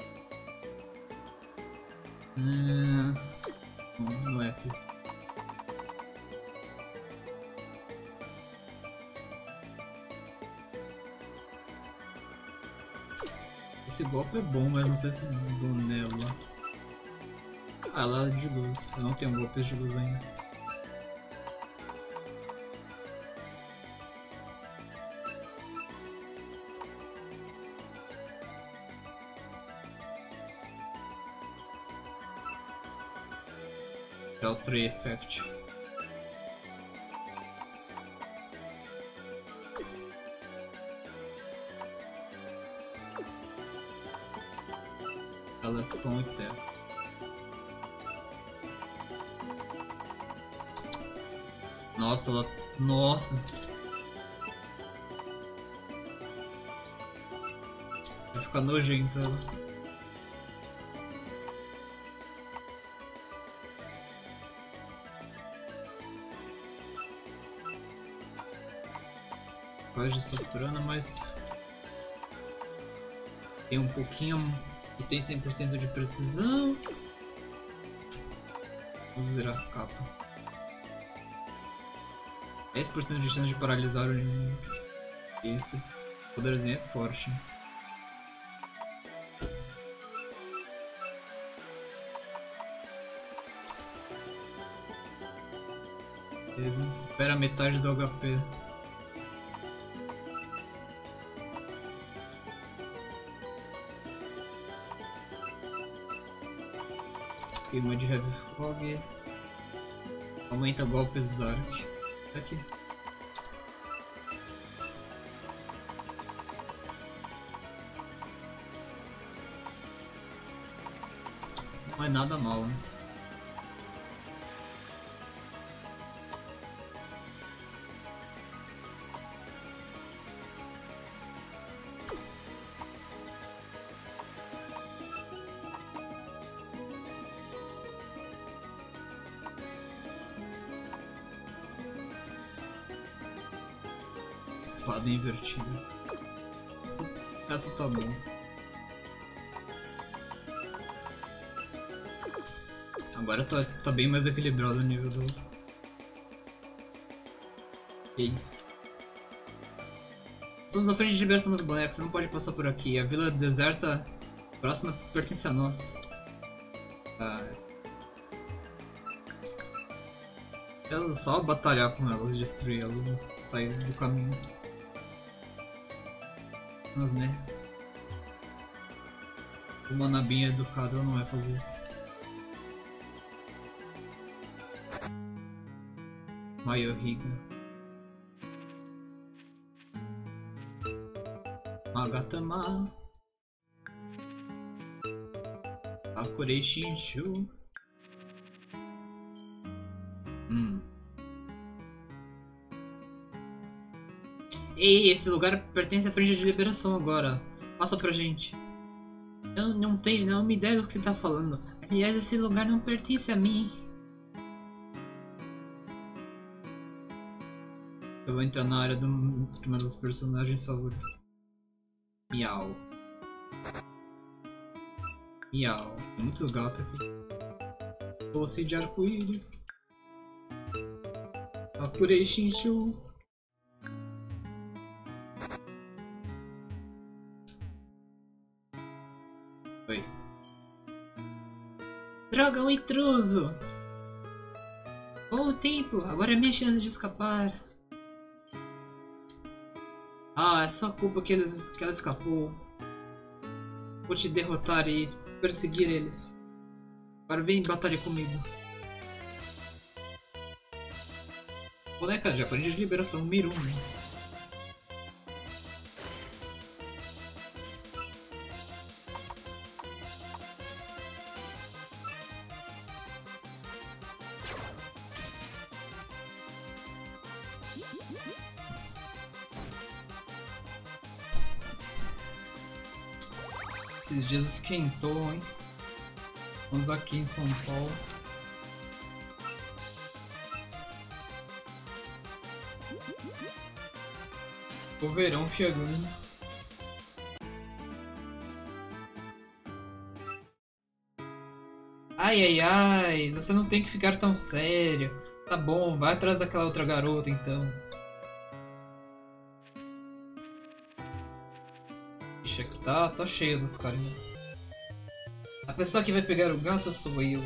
Hum, não, não é aqui. Esse golpe é bom, mas não sei se vou nela. Ah, ela é de luz. Eu não tenho golpes de luz ainda. É o Tree Effect. Ela é som e terra. Nossa, ela... Nossa! Vai ficar nojento ela. Quase de Soprano, mas... Tem um pouquinho... E tem cem por cento de precisão. Vamos zerar a capa. dez por cento de chance de paralisar o inimigo. Esse poderzinho é forte. Beleza. Recupera metade do H P. Queima de Heavy Fog. Aumenta golpes Dark. Aqui. Não é nada mal, né? Espada invertida. Essa, essa tá bom. Agora tá, tá bem mais equilibrado o nível doze. Ok. Estamos à frente de liberação das bonecas, você não pode passar por aqui. A vila deserta próxima pertence a nós. Ah. É só batalhar com elas, destruir elas, né? Sair do caminho. Mas né, uma nabinha educada não vai fazer isso. Mayorriga. Magatama. Akurei Shinshu. Hum. Ei, esse lugar pertence à frente de liberação agora. Passa pra gente. Eu não tenho nenhuma ideia do que você tá falando. Aliás, esse lugar não pertence a mim. Eu vou entrar na área do, de uma das personagens favoritas. Miau. Miau. Tem muito gato aqui. Doce de arco-íris. Apurei Shinshu. Oi. Droga, um intruso! Bom tempo, agora é minha chance de escapar. Ah, é só culpa que, eles, que ela escapou. Vou te derrotar e perseguir eles. Agora vem e batalhe comigo. Boneca de aprende de liberação Mirum. Esses dias esquentou, hein? Vamos aqui em São Paulo. O verão chegando. Ai, ai, ai, você não tem que ficar tão sério. Tá bom, vai atrás daquela outra garota então. Ixi, aqui tá, tá cheio dos caras. Né? A pessoa que vai pegar o gato sou eu.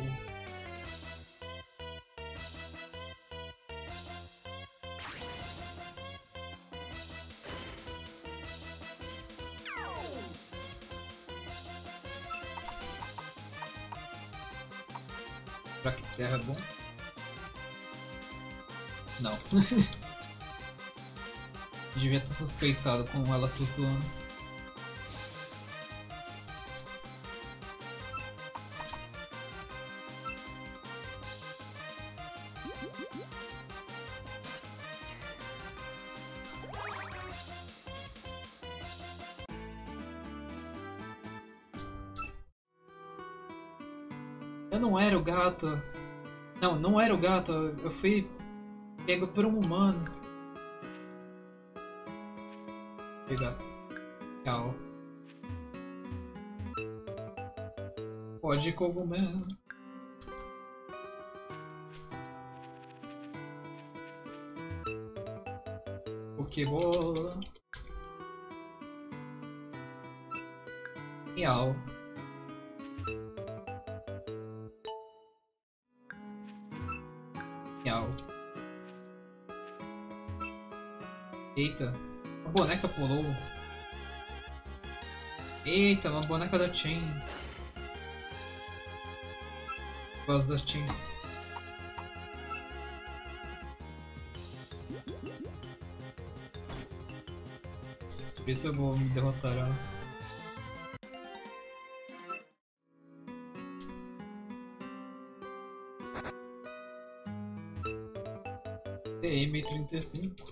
Será que terra é bom? Não. Devia ter suspeitado com ela flutuando. Eu não era o gato. Não, não era o gato. Eu fui pego por um humano. Oi, gato. Tchau. Pode cogumelo. Pokébola. Miau. Miau. Eita, a boneca pulou. Eita, uma boneca da Chain. Gosto da Chain. Por isso eu vou me derrotar ela. T M trinta e cinco.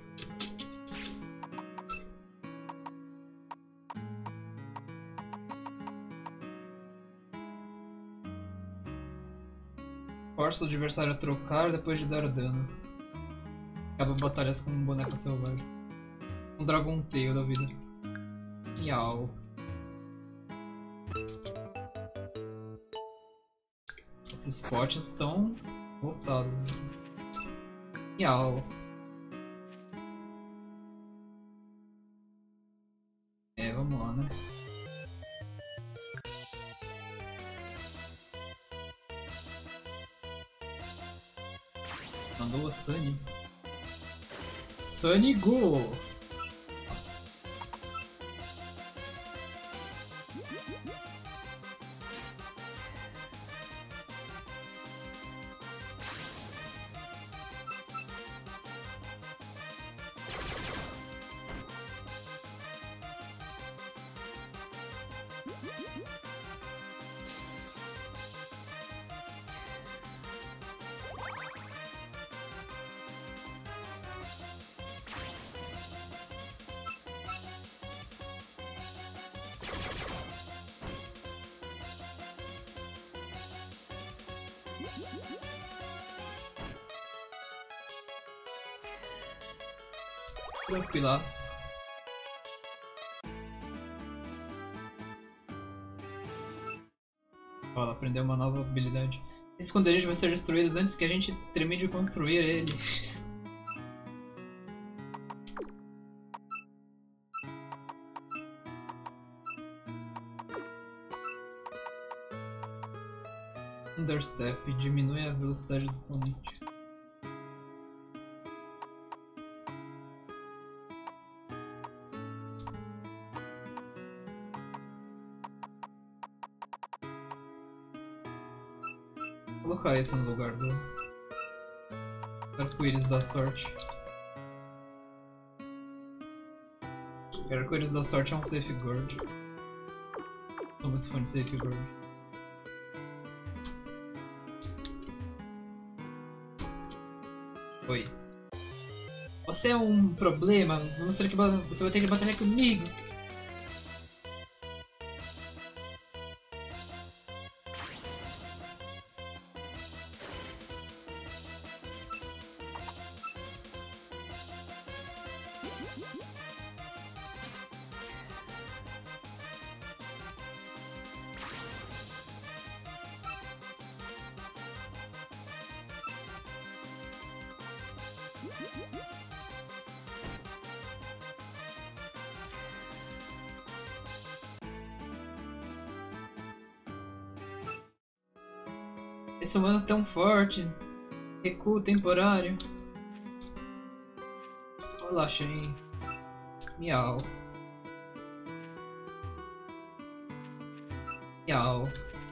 Força o adversário a trocar depois de dar dano. Acaba batalhas com um boneco selvagem. Um Dragon Tail da vida. Miau. Esses potes estão lotados. Miau. É, vamos lá, né? Mandou o Sunny. Sunny Go! Tranquilaço. Ela aprendeu uma nova habilidade. Esse esconderijo vai ser destruído antes que a gente termine de construir ele. Understep diminui a velocidade do oponente. Vou colocar esse no lugar do Arco-Íris da Sorte. O Arco-Íris da Sorte é um safeguard. Sou muito fã de safeguard. Oi. Você é um problema, vamos ter que você vai ter que batalhar comigo. Esse humano é tão forte. Recuo temporário. Olá, Shen. Miau. Miau.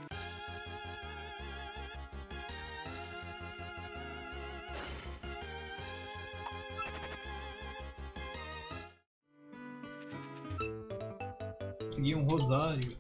Consegui um rosário.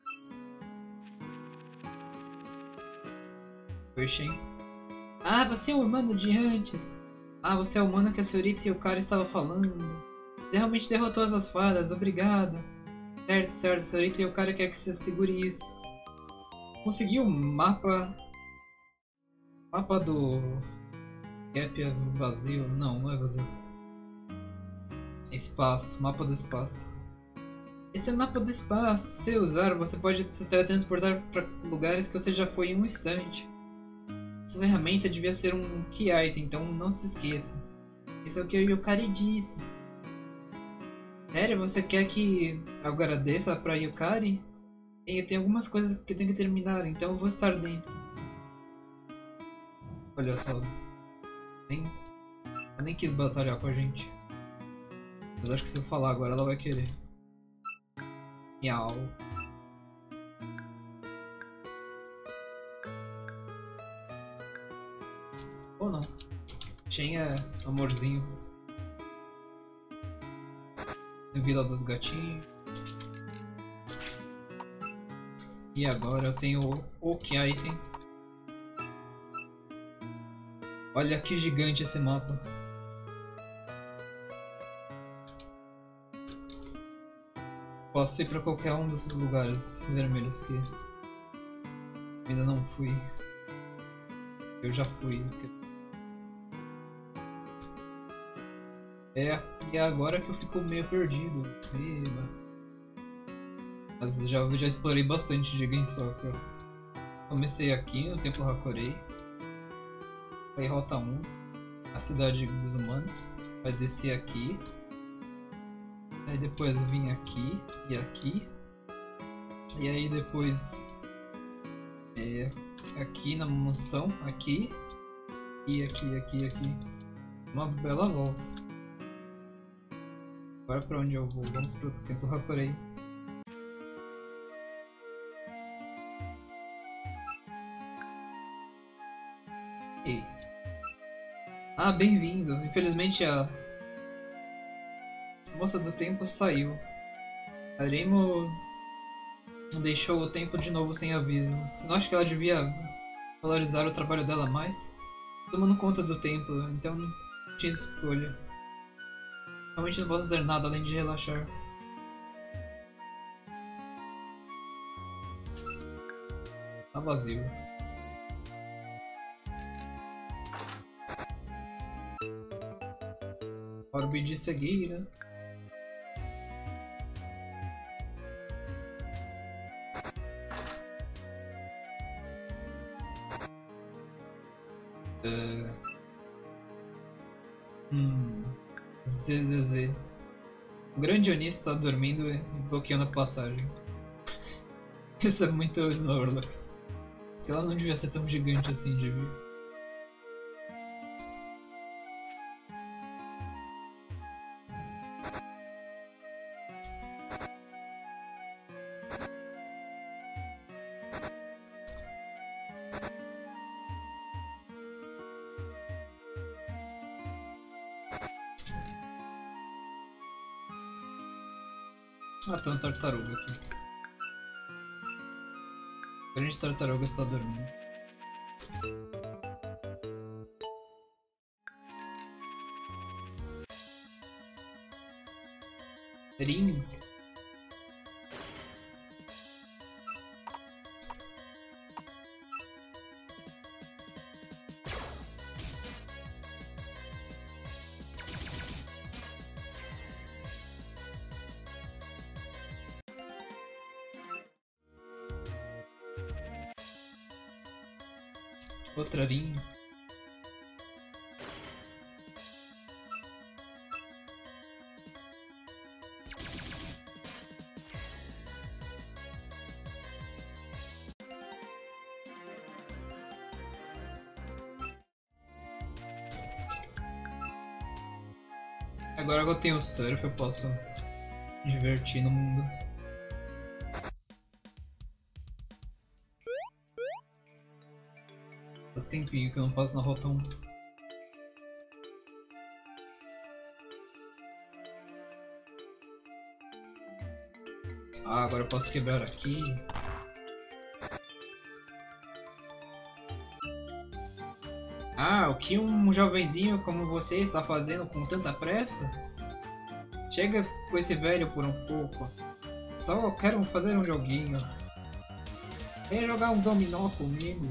Oi, Shen. Ah, você é o humano de antes. Ah, você é o humano que a senhorita e o cara estavam falando. Você realmente derrotou essas fadas, obrigado. Certo, certo, a senhorita e o cara quer que você segure isso. Consegui um mapa... Mapa do... Gap é vazio? Não, não é vazio. Espaço, mapa do espaço. Esse é o mapa do espaço. Se você usar, você pode se teletransportar para lugares que você já foi em um instante. Essa ferramenta devia ser um key item, então não se esqueça. Isso é o que o Yukari disse. Sério, você quer que eu agradeça pra Yukari? Eu tenho algumas coisas que eu tenho que terminar, então eu vou estar dentro. Olha só. Nem, ela nem quis batalhar com a gente. Mas acho que se eu falar agora ela vai querer. Miau. Ou não. Shen é amorzinho. Vila dos Gatinhos. E agora eu tenho o Oak Item. Olha que gigante esse mapa. Posso ir para qualquer um desses lugares vermelhos que ainda não fui. Eu já fui. É, e é agora que eu fico meio perdido. Eba. Mas já, já explorei bastante de Gensokyo. Comecei aqui no Templo Hakurei. Foi Rota um, a Cidade dos Humanos. Vai descer aqui. Aí depois vim aqui e aqui. E aí depois... É, aqui na mansão, aqui. E aqui, aqui, aqui. Uma bela volta. Agora pra onde eu vou? Vamos pro Templo Hakurei. Ei. Ah, bem-vindo. Infelizmente a moça do templo saiu. A Remo deixou o templo de novo sem aviso. Você não acha que ela devia valorizar o trabalho dela mais? Tomando conta do templo, então não tinha escolha. Realmente não posso fazer nada além de relaxar. Tá vazio. Orbe de cegueira. Uh... Hum... Z Z Z. O grande Oni está dormindo e bloqueando a passagem. Isso é muito Snorlax. Acho que ela não devia ser tão gigante assim de vir. Ah, tem uma tartaruga aqui. A grande tartaruga está dormindo. Ring. Outra linha. Agora que eu tenho surf, eu posso me divertir no mundo. Faz tempinho que eu não passo na rota um. Ah, agora eu posso quebrar aqui. Ah, o que um jovenzinho como você está fazendo com tanta pressa? Chega com esse velho por um pouco. Só quero fazer um joguinho. Vem jogar um dominó comigo.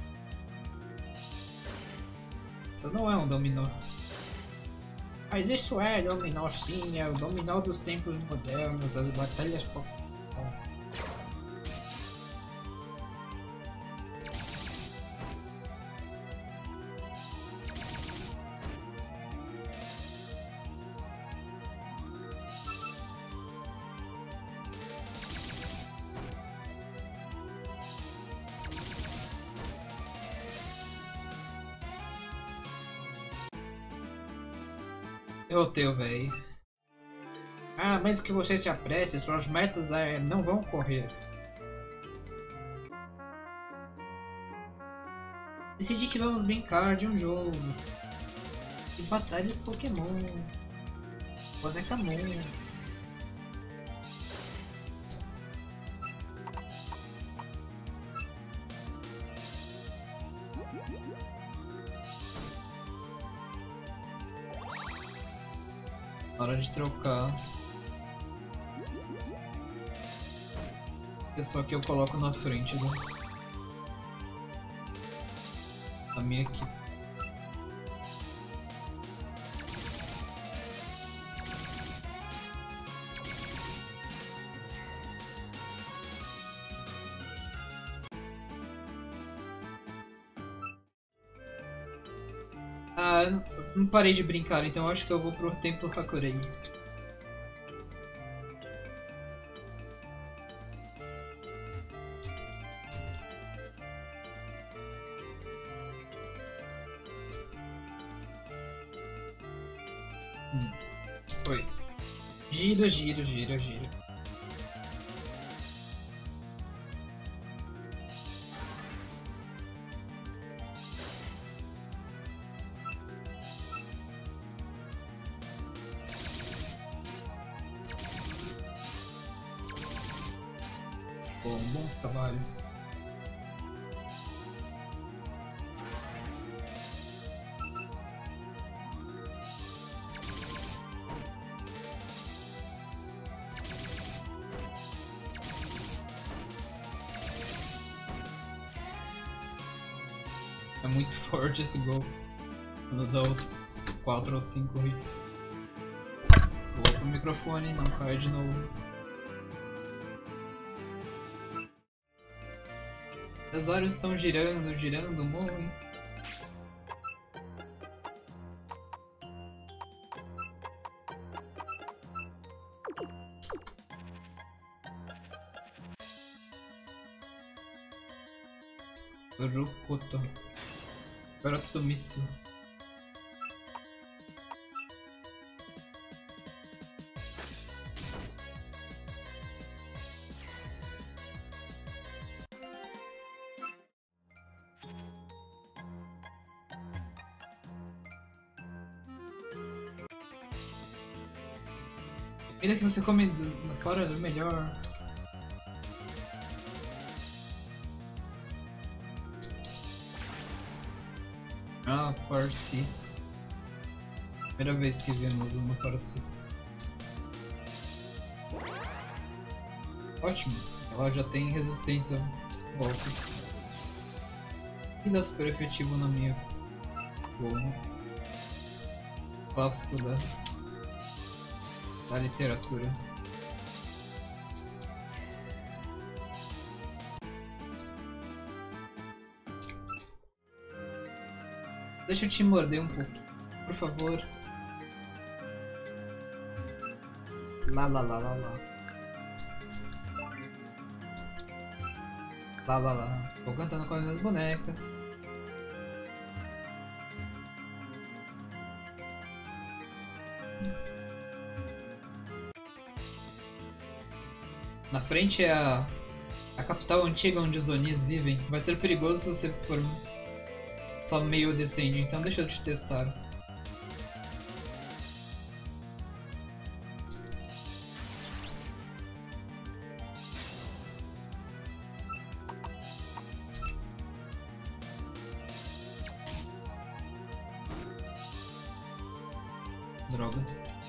Isso não é um dominó. Mas isso é dominó sim, é o dominó dos tempos modernos, as batalhas Pokémon. Eu tenho, véi. Ah, mas que você se apresse, suas metas é, não vão correr. Decidi que vamos brincar de um jogo. De batalhas Pokémon. Boneca Mon. Hora de trocar. Pessoal que eu coloco na frente do... da minha equipe. Ah, não parei de brincar, então acho que eu vou pro Templo Hakurei. Hum. Oi. Gira, gira, gira, gira. Bom, bom trabalho. É muito forte esse gol. Quando dá os quatro ou cinco hits. Vou pro microfone, não cai de novo. As horas estão girando, girando, morrem. Rukoto. Garota do míssil. Ainda que você come do- fora do melhor. Ah, Parsi. Primeira vez que vemos uma Parsi. Ótimo, ela já tem resistência ao golpe. E dá super efetivo na minha. Bom. Clássico da. da literatura. Deixa eu te morder um pouquinho, por favor. Lá, lá, lá, lá, lá. Lá, lá, lá. Estou cantando com as minhas bonecas. Na frente é a, a capital antiga onde os Onis vivem. Vai ser perigoso se você for só meio decente, então deixa eu te testar. Droga.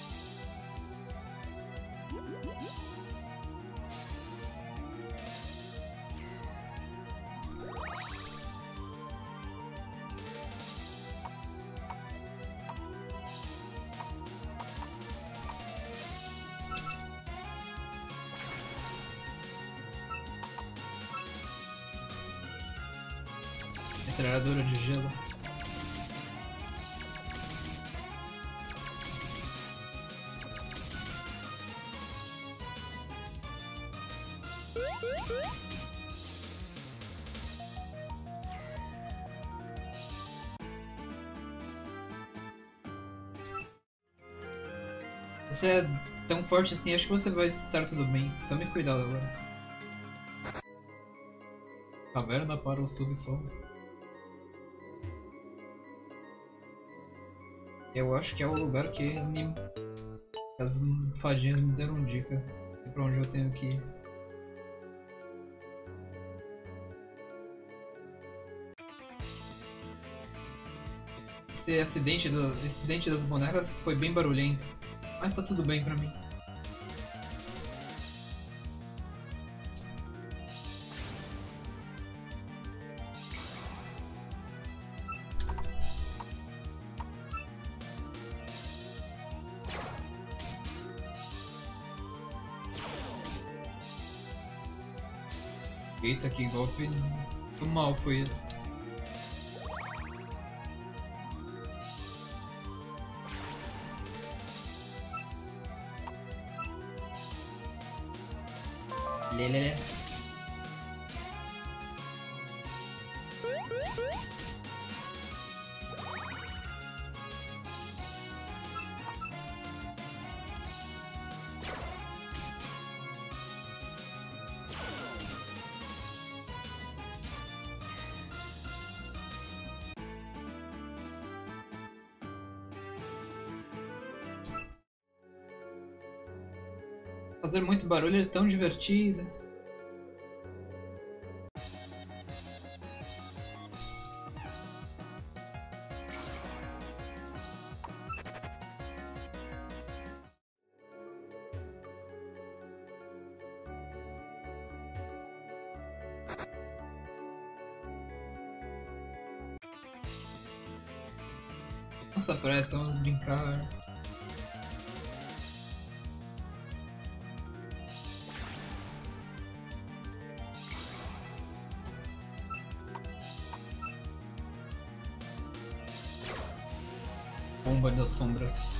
Metralhadora de gelo. Você é tão forte assim, acho que você vai estar tudo bem. Tome cuidado agora. Caverna para o subsolo. Eu acho que é o lugar que me... as fadinhas me deram dica. É pra onde eu tenho que ir. Esse acidente, do... Esse acidente das bonecas foi bem barulhento. Mas tá tudo bem pra mim. Eita, que golpe muito mal foi esse. Lelele. Fazer muito barulho é tão divertido. Nossa pressa, vamos brincar. Bomba das sombras.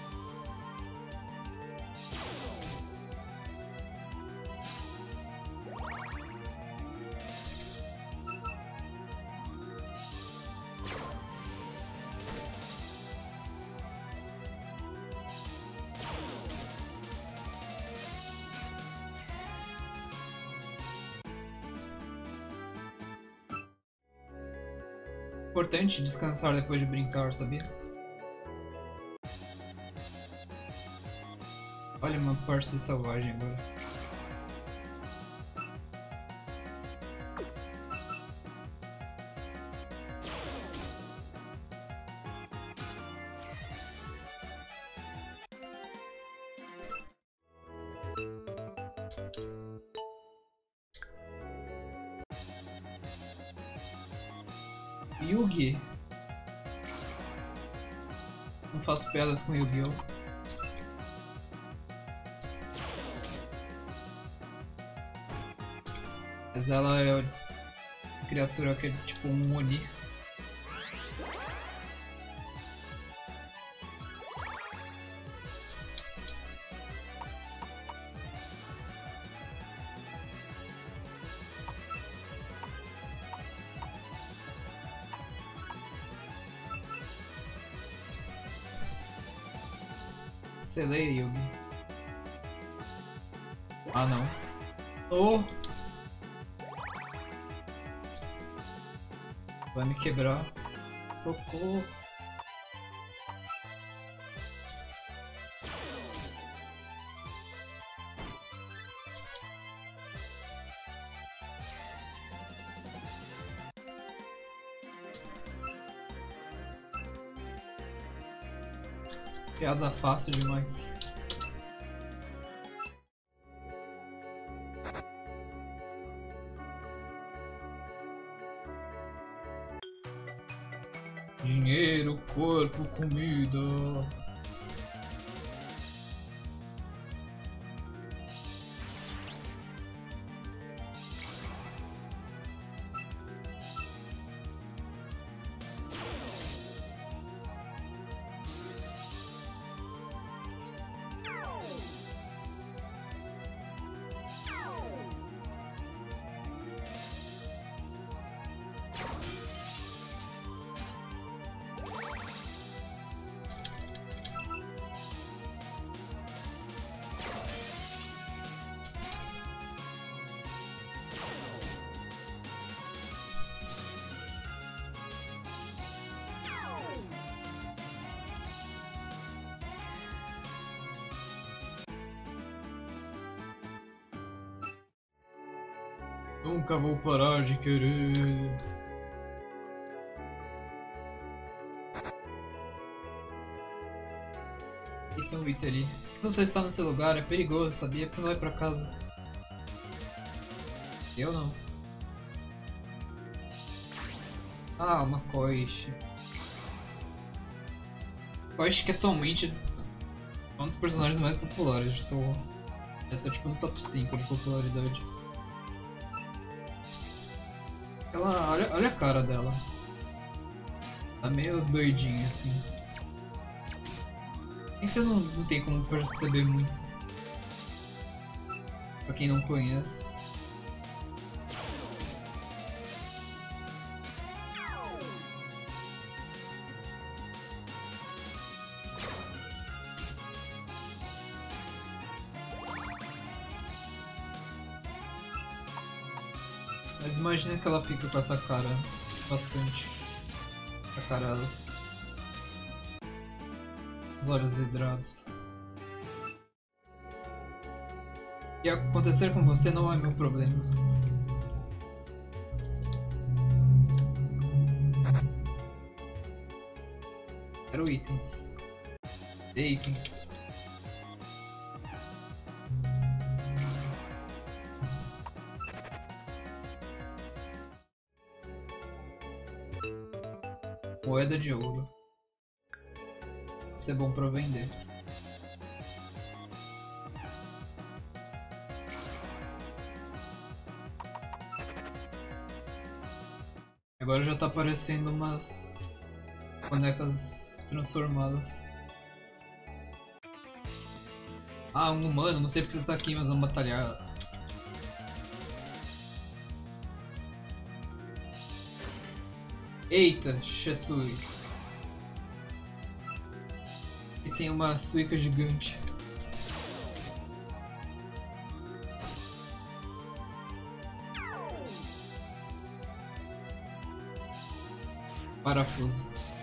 Importante descansar depois de brincar, sabia? Olha uma Parsi selvagem agora. Yugi. Não faço piadas com Yu-Gi-Oh! Mas ela é uma criatura que é tipo um Oni. Celeia, Yugi. Ah, não. Oh! Vai me quebrar. Socorro. Piada fácil demais. Dinheiro, corpo, comida. Nunca vou parar de querer. E tem um item ali. Por que você está nesse lugar? É perigoso, sabia? Por que não vai pra casa? Eu não. Ah, uma Koichi. Koichi que atualmente é um dos personagens mais populares. Já tô, já tô tipo no top cinco de popularidade. Ela, olha, olha a cara dela. Tá meio doidinha assim. É que você não, não tem como perceber muito. Pra quem não conhece. Mas imagina que ela fica com essa cara bastante. A cara dela. Os olhos vidrados. O que acontecer com você não é meu problema. Quero itens. Dê itens. Moeda de ouro. Isso é bom pra vender. Agora já tá aparecendo umas bonecas transformadas. Ah, um humano, não sei porque você tá aqui, mas vamos batalhar. Eita, Jesus. E tem uma suíca gigante. Parafuso.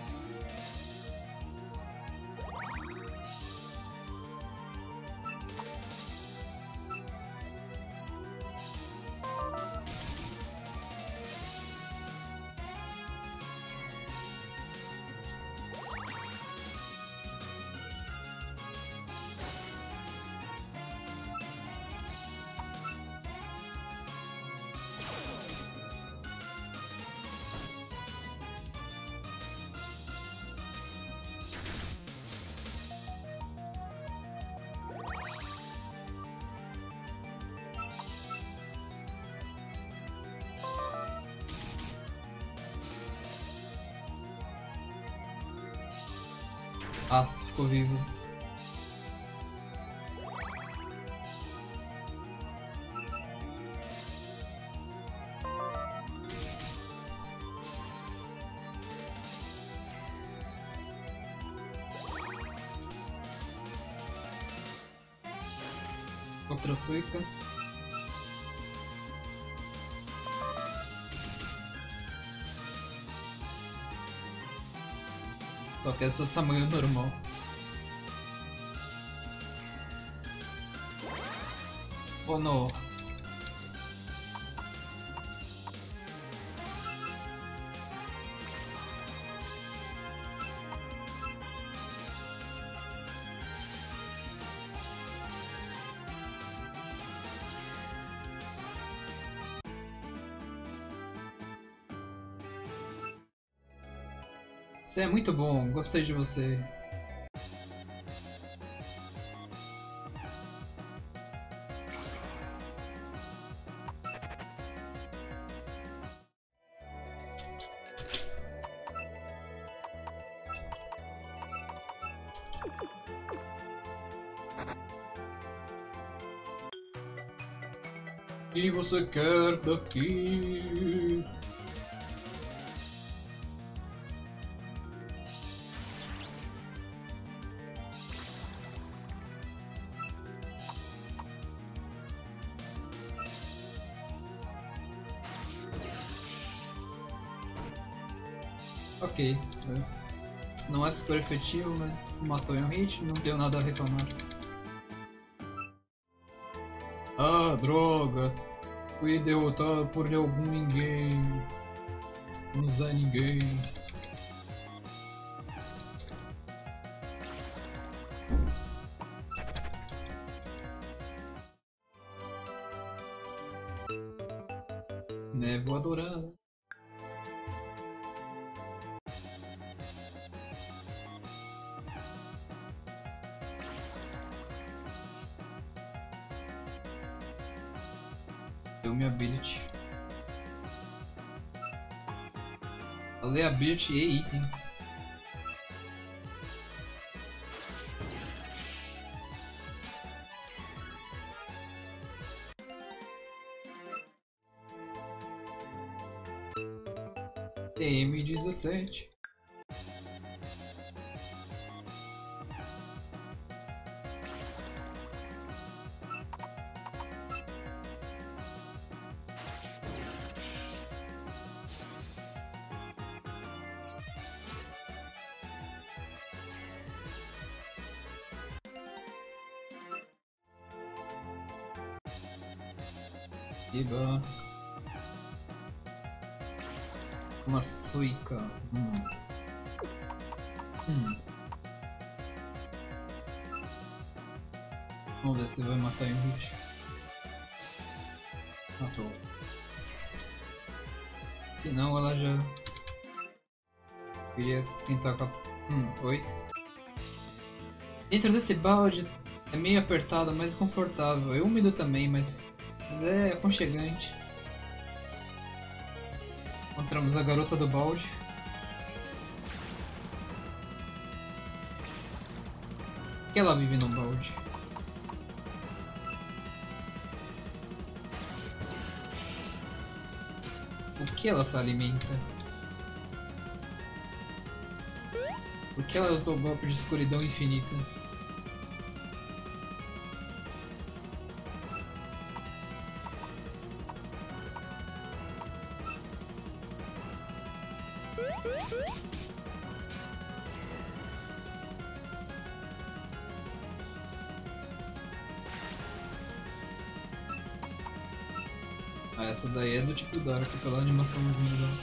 Nossa, ficou vivo. Outra suíca. Só que essa é o tamanho normal. Oh não. Você é muito bom, gostei de você. O que você quer daqui? Ok, não é super efetivo, mas matou em um hit, não tenho nada a reclamar. Ah, droga! Fui derrotado por algum ninguém. Não usar ninguém. Névoa dourada. Deu minha ability. Falei ability e item. M dezessete. Iba. Uma suica. Hum. Hum. Vamos ver se vai matar em hit. Matou. Se não, ela já... Queria tentar cap... Hum, oi? Dentro desse balde é meio apertado, mas confortável. É úmido também, mas... mas é aconchegante. Encontramos a garota do balde. Por que ela vive num balde? Por que ela se alimenta? Por que ela usa o golpe de escuridão infinita? Ah, essa daí é do tipo Dark, pela animaçãozinha dela.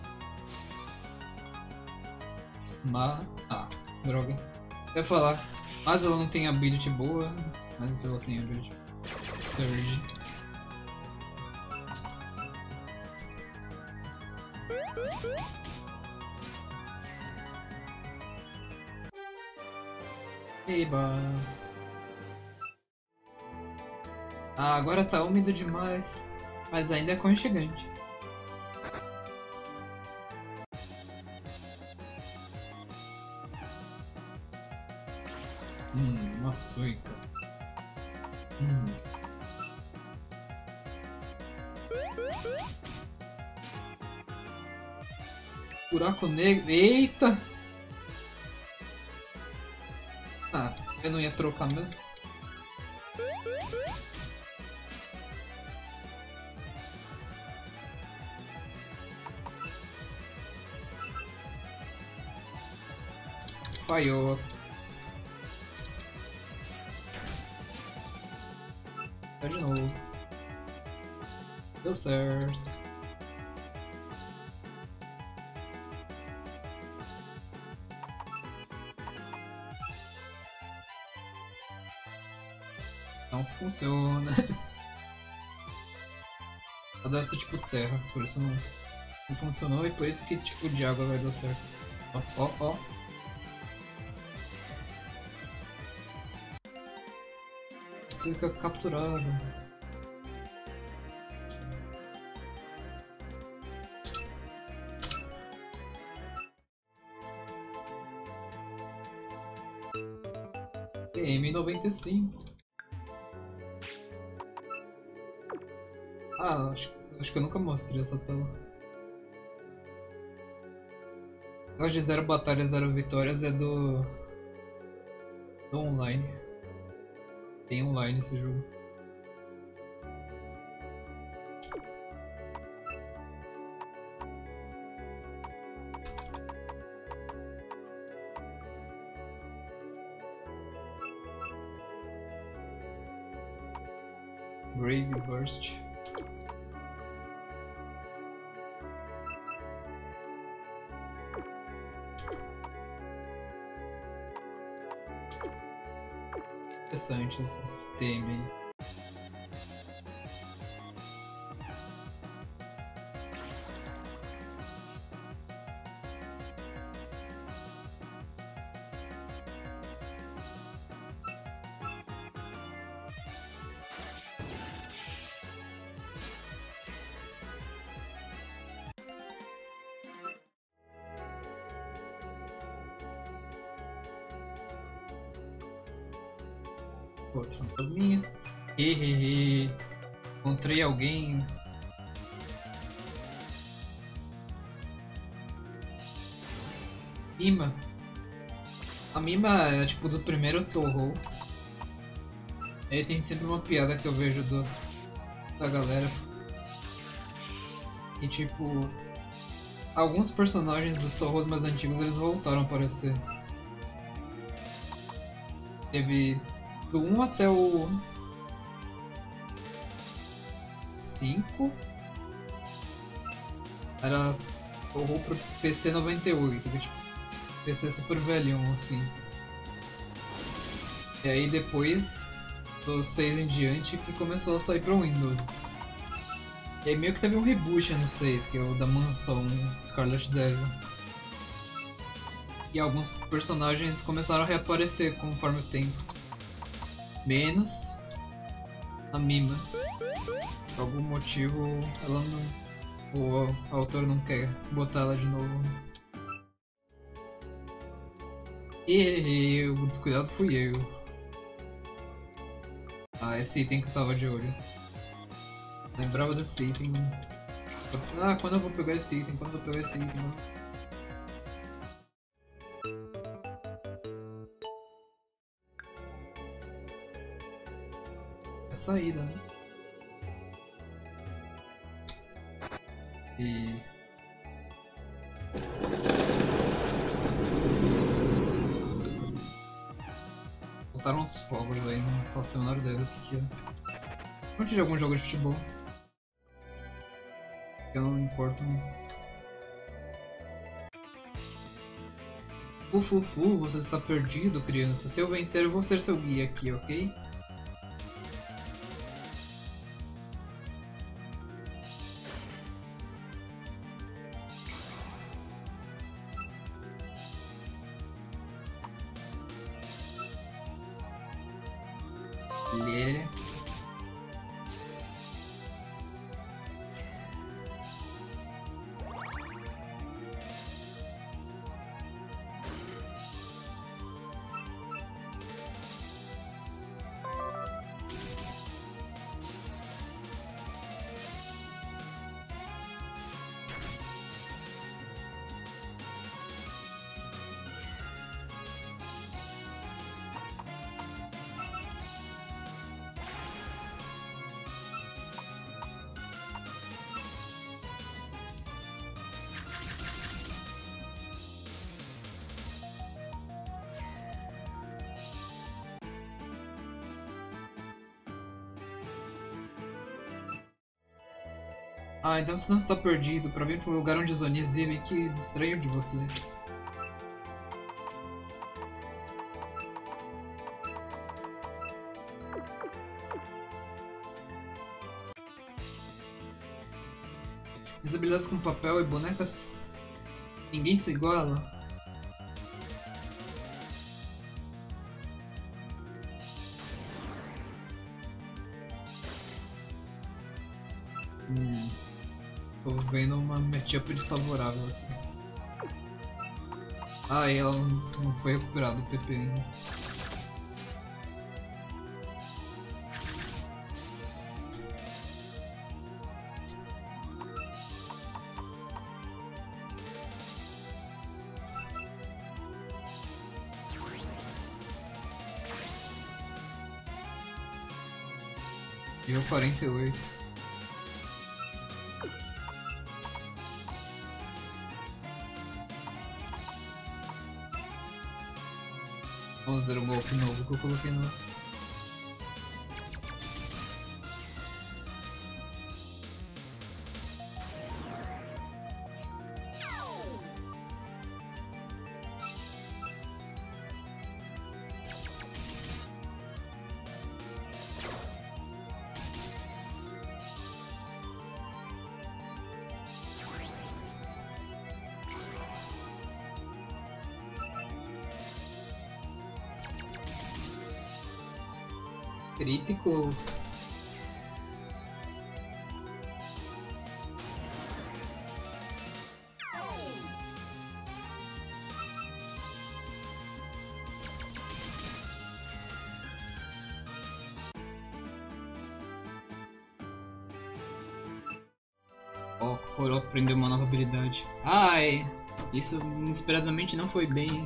Mas... ah, droga. Eu ia falar, mas ela não tem ability boa, mas ela tem ability Surge. Eba. Ah, agora tá úmido demais, mas ainda é aconchegante. Hum, uma suica. Hum. Buraco negro. Eita! Ah, eu não ia trocar mesmo. Falhou. Vai de novo. Deu certo. Não funciona. Ela deve ser tipo terra, por isso não, não funcionou e por isso que tipo de água vai dar certo. Ó, ó, ó. Isso fica capturado. M noventa e cinco. Ah, acho, acho que eu nunca mostrei essa tela. Gosto de zero batalhas, zero vitórias é do... do online. Tem online esse jogo. Brave Burst. Interessante esse sistema aí. Outra fantasminha. Hehehe. Encontrei alguém. Mima. A Mima é tipo do primeiro Touhou. Aí tem sempre uma piada que eu vejo do, da galera. E tipo... alguns personagens dos Touhous mais antigos eles voltaram a aparecer. Teve... do um até o cinco era Touhou pro P C noventa e oito, que, tipo, P C super velhão assim. E aí depois do seis em diante que começou a sair pro Windows. E aí meio que teve um reboot no seis, que é o da mansão Scarlet Devil. E alguns personagens começaram a reaparecer conforme o tempo. Menos a Mima. Por algum motivo ela não... o autor não quer botar ela de novo. E o descuidado fui eu. Ah, esse item que eu tava de olho. Lembrava desse item. Ah, quando eu vou pegar esse item? Quando eu vou pegar esse item? É saída, né? E... botaram uns fogos aí, não faço a menor ideia do que que é. Não tive algum jogo de futebol. Eu não me importo, não. Fufufu, você está perdido, criança. Se eu vencer, eu vou ser seu guia aqui, ok? Lê. Ah, então você não está perdido. Pra vir pro lugar onde os Onis vivem, que distrair de você. As habilidades com papel e bonecas, ninguém se iguala. Hum, tô vendo uma matchup desfavorável aqui. Ah, e ela não foi recuperada o P P ainda. Nível quarenta e oito. Vamos ver um golpe novo que eu coloquei no... Crítico. Ó, oh, Coro aprendeu uma nova habilidade. Ai, isso inesperadamente não foi bem.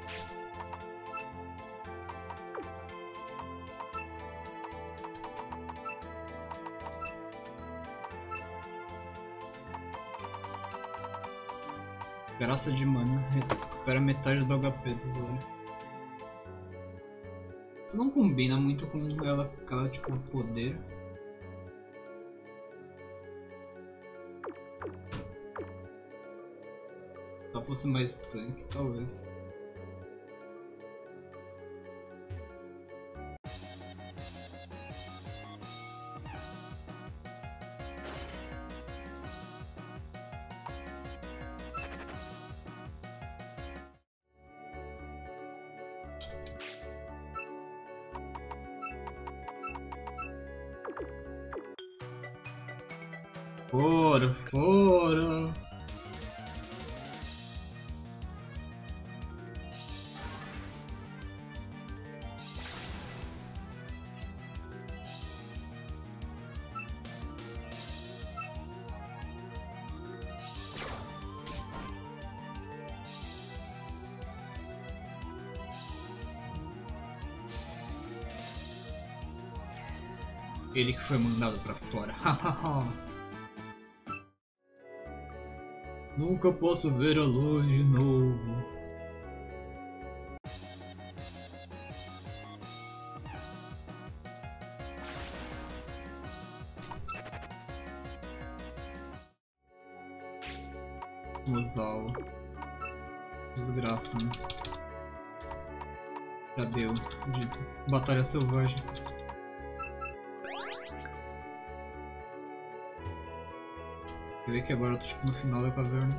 Graça de mana, recupera metade do H P do usuário. Isso não combina muito com ela, ela tipo, poder. Se fosse mais tanque, talvez. Fora, fora. Ele que foi mandado pra fora. Hahaha. Nunca posso ver a luz de novo. Mozal. Desgraça, né? Já deu. De batalhas selvagens. Quer ver que agora eu tô tipo no final da caverna.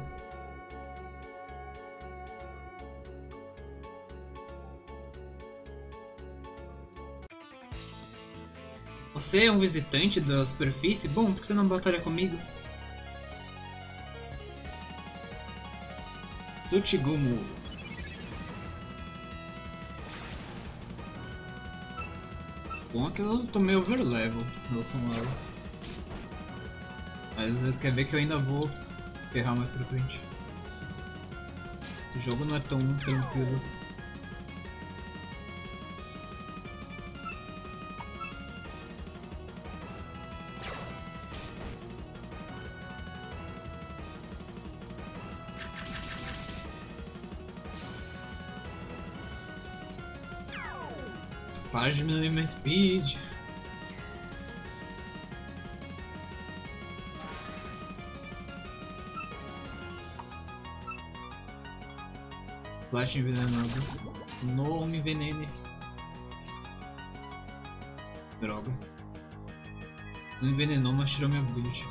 Você é um visitante da superfície? Bom, por que você não batalha comigo? Tsuchigumo. Bom é que eu tô meio overlevel em relação a elas. Mas quer ver que eu ainda vou ferrar mais pra frente. Esse jogo não é tão tranquilo. Para de diminuir minha speed. Flash envenenado. Não me envenene. Droga. Não envenenou, mas tirou minha build.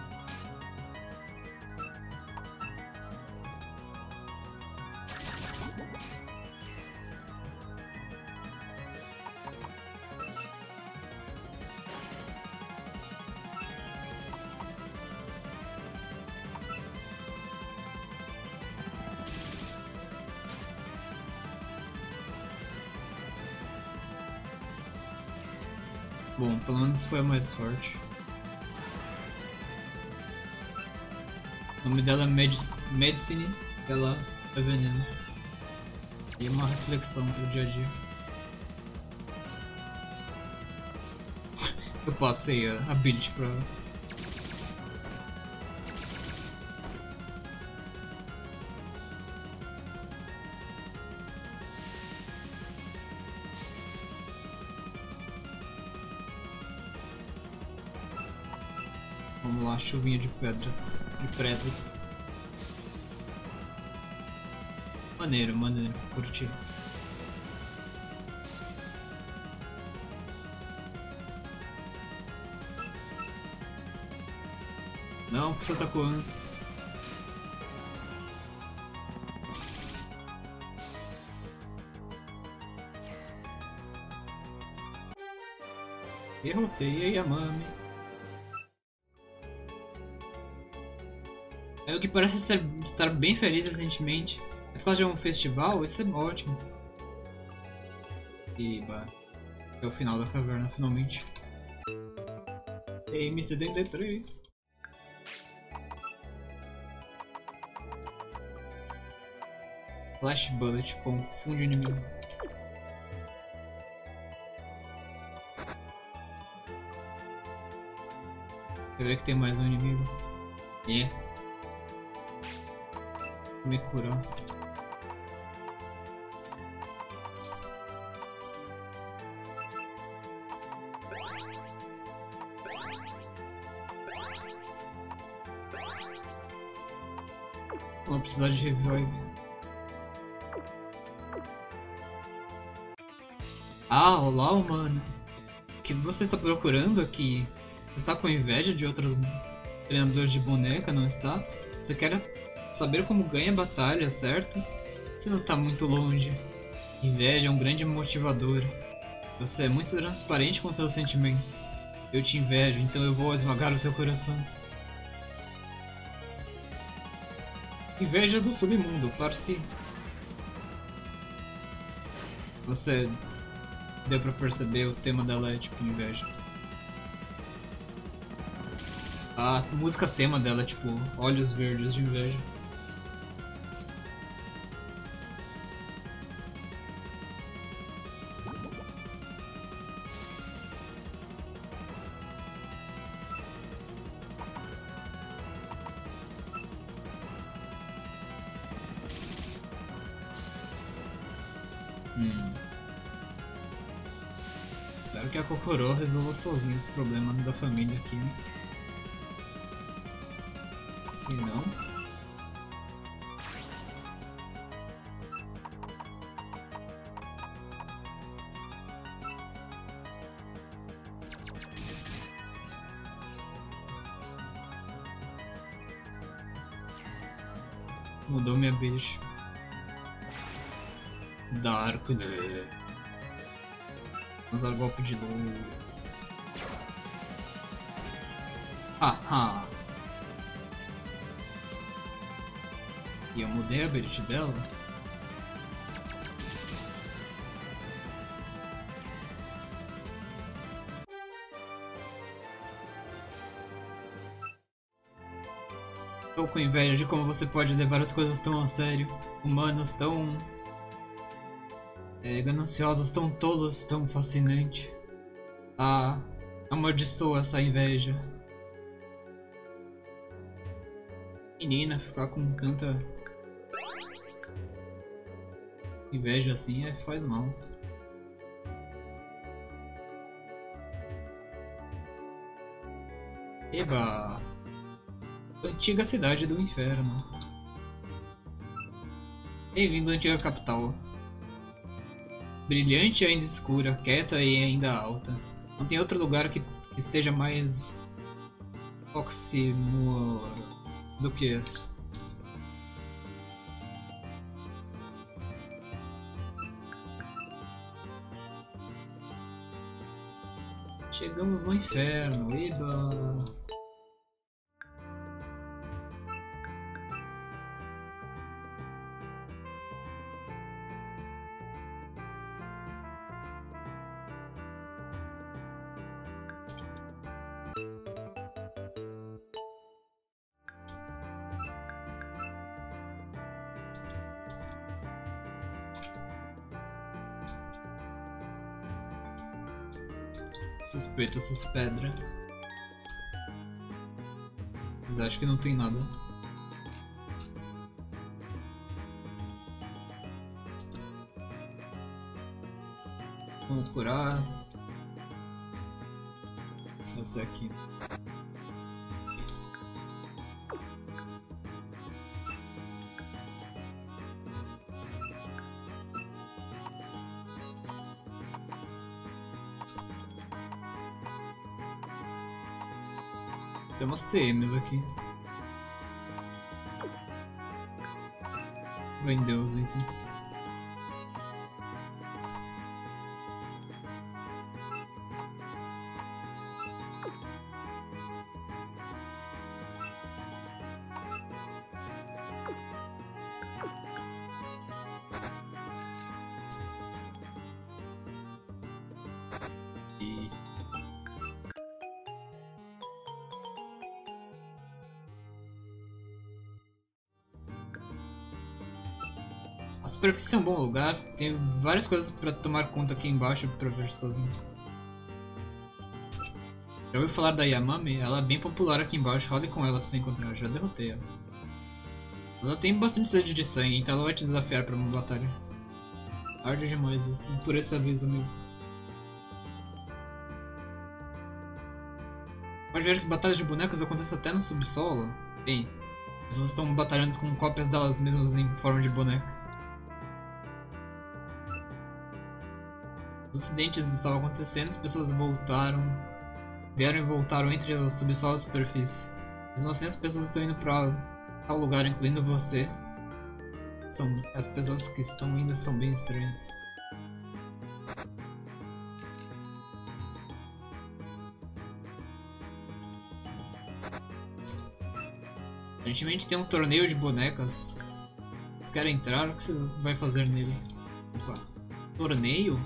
Bom, pelo menos foi a mais forte. O nome dela é Medic Medicine, ela é veneno. E uma reflexão pro dia a dia. Eu passei a ability pra ela. Vamos lá, chuvinha de pedras, de pretas. Maneiro, maneiro, curti. Não, porque você atacou antes. Derrotei a Yamami. É o que parece estar, estar bem feliz recentemente. É por causa de um festival? Isso é ótimo. E bah, é o final da caverna, finalmente. M setenta e três. Flash Bullet, confunde o inimigo. Quer ver que tem mais um inimigo? É. Vou me curar. Vou precisar de revive. Ah, olá, humano. O que você está procurando aqui? Você está com inveja de outros treinadores de boneca, não está? Você quer saber como ganha a batalha, certo? Você não está muito longe. Inveja é um grande motivador. Você é muito transparente com seus sentimentos. Eu te invejo, então eu vou esmagar o seu coração. Inveja do submundo, parce. Você deu pra perceber, o tema dela é tipo inveja. A música tema dela é tipo olhos verdes de inveja. Hum. Espero que a Kokoro resolva sozinha esse problema da família aqui, né? Se não... Mudou minha bicha. Darkness. Usar golpe de luz. Haha. E eu mudei a ability dela. Estou com inveja de como você pode levar as coisas tão a sério. Humanos tão... É, gananciosos, tão tolos, tão fascinante. Ah, amaldiçoa essa inveja. Menina, ficar com tanta inveja assim é, faz mal. Eba! Antiga cidade do inferno. Bem-vindo à antiga capital. Brilhante e ainda escura, quieta e ainda alta. Não tem outro lugar que, que seja mais oxímoro do que esse. Chegamos no inferno, eba! Suspeito essas pedras. Mas acho que não tem nada. Vamos curar. Essa aqui. Tem umas T Ms aqui. Vender os itens. E... A superfície é um bom lugar, tem várias coisas para tomar conta aqui embaixo para ver sozinho. Já ouviu falar da Yamami? Ela é bem popular aqui embaixo, role com ela se encontrar, já derrotei ela. Mas ela tem bastante sede de sangue, então ela vai te desafiar para uma batalha. Arde demais, por esse aviso, amigo. Pode ver que batalhas de bonecas acontecem até no subsolo. Bem, pessoas estão batalhando com cópias delas mesmas em forma de boneca. Os acidentes estavam acontecendo, as pessoas voltaram, vieram e voltaram entre o subsolo e a superfície. Mesmo assim, as pessoas estão indo para tal lugar, incluindo você. São, as pessoas que estão indo são bem estranhas. Aparentemente tem um torneio de bonecas. Vocês querem entrar? O que você vai fazer nele? Opa. Torneio?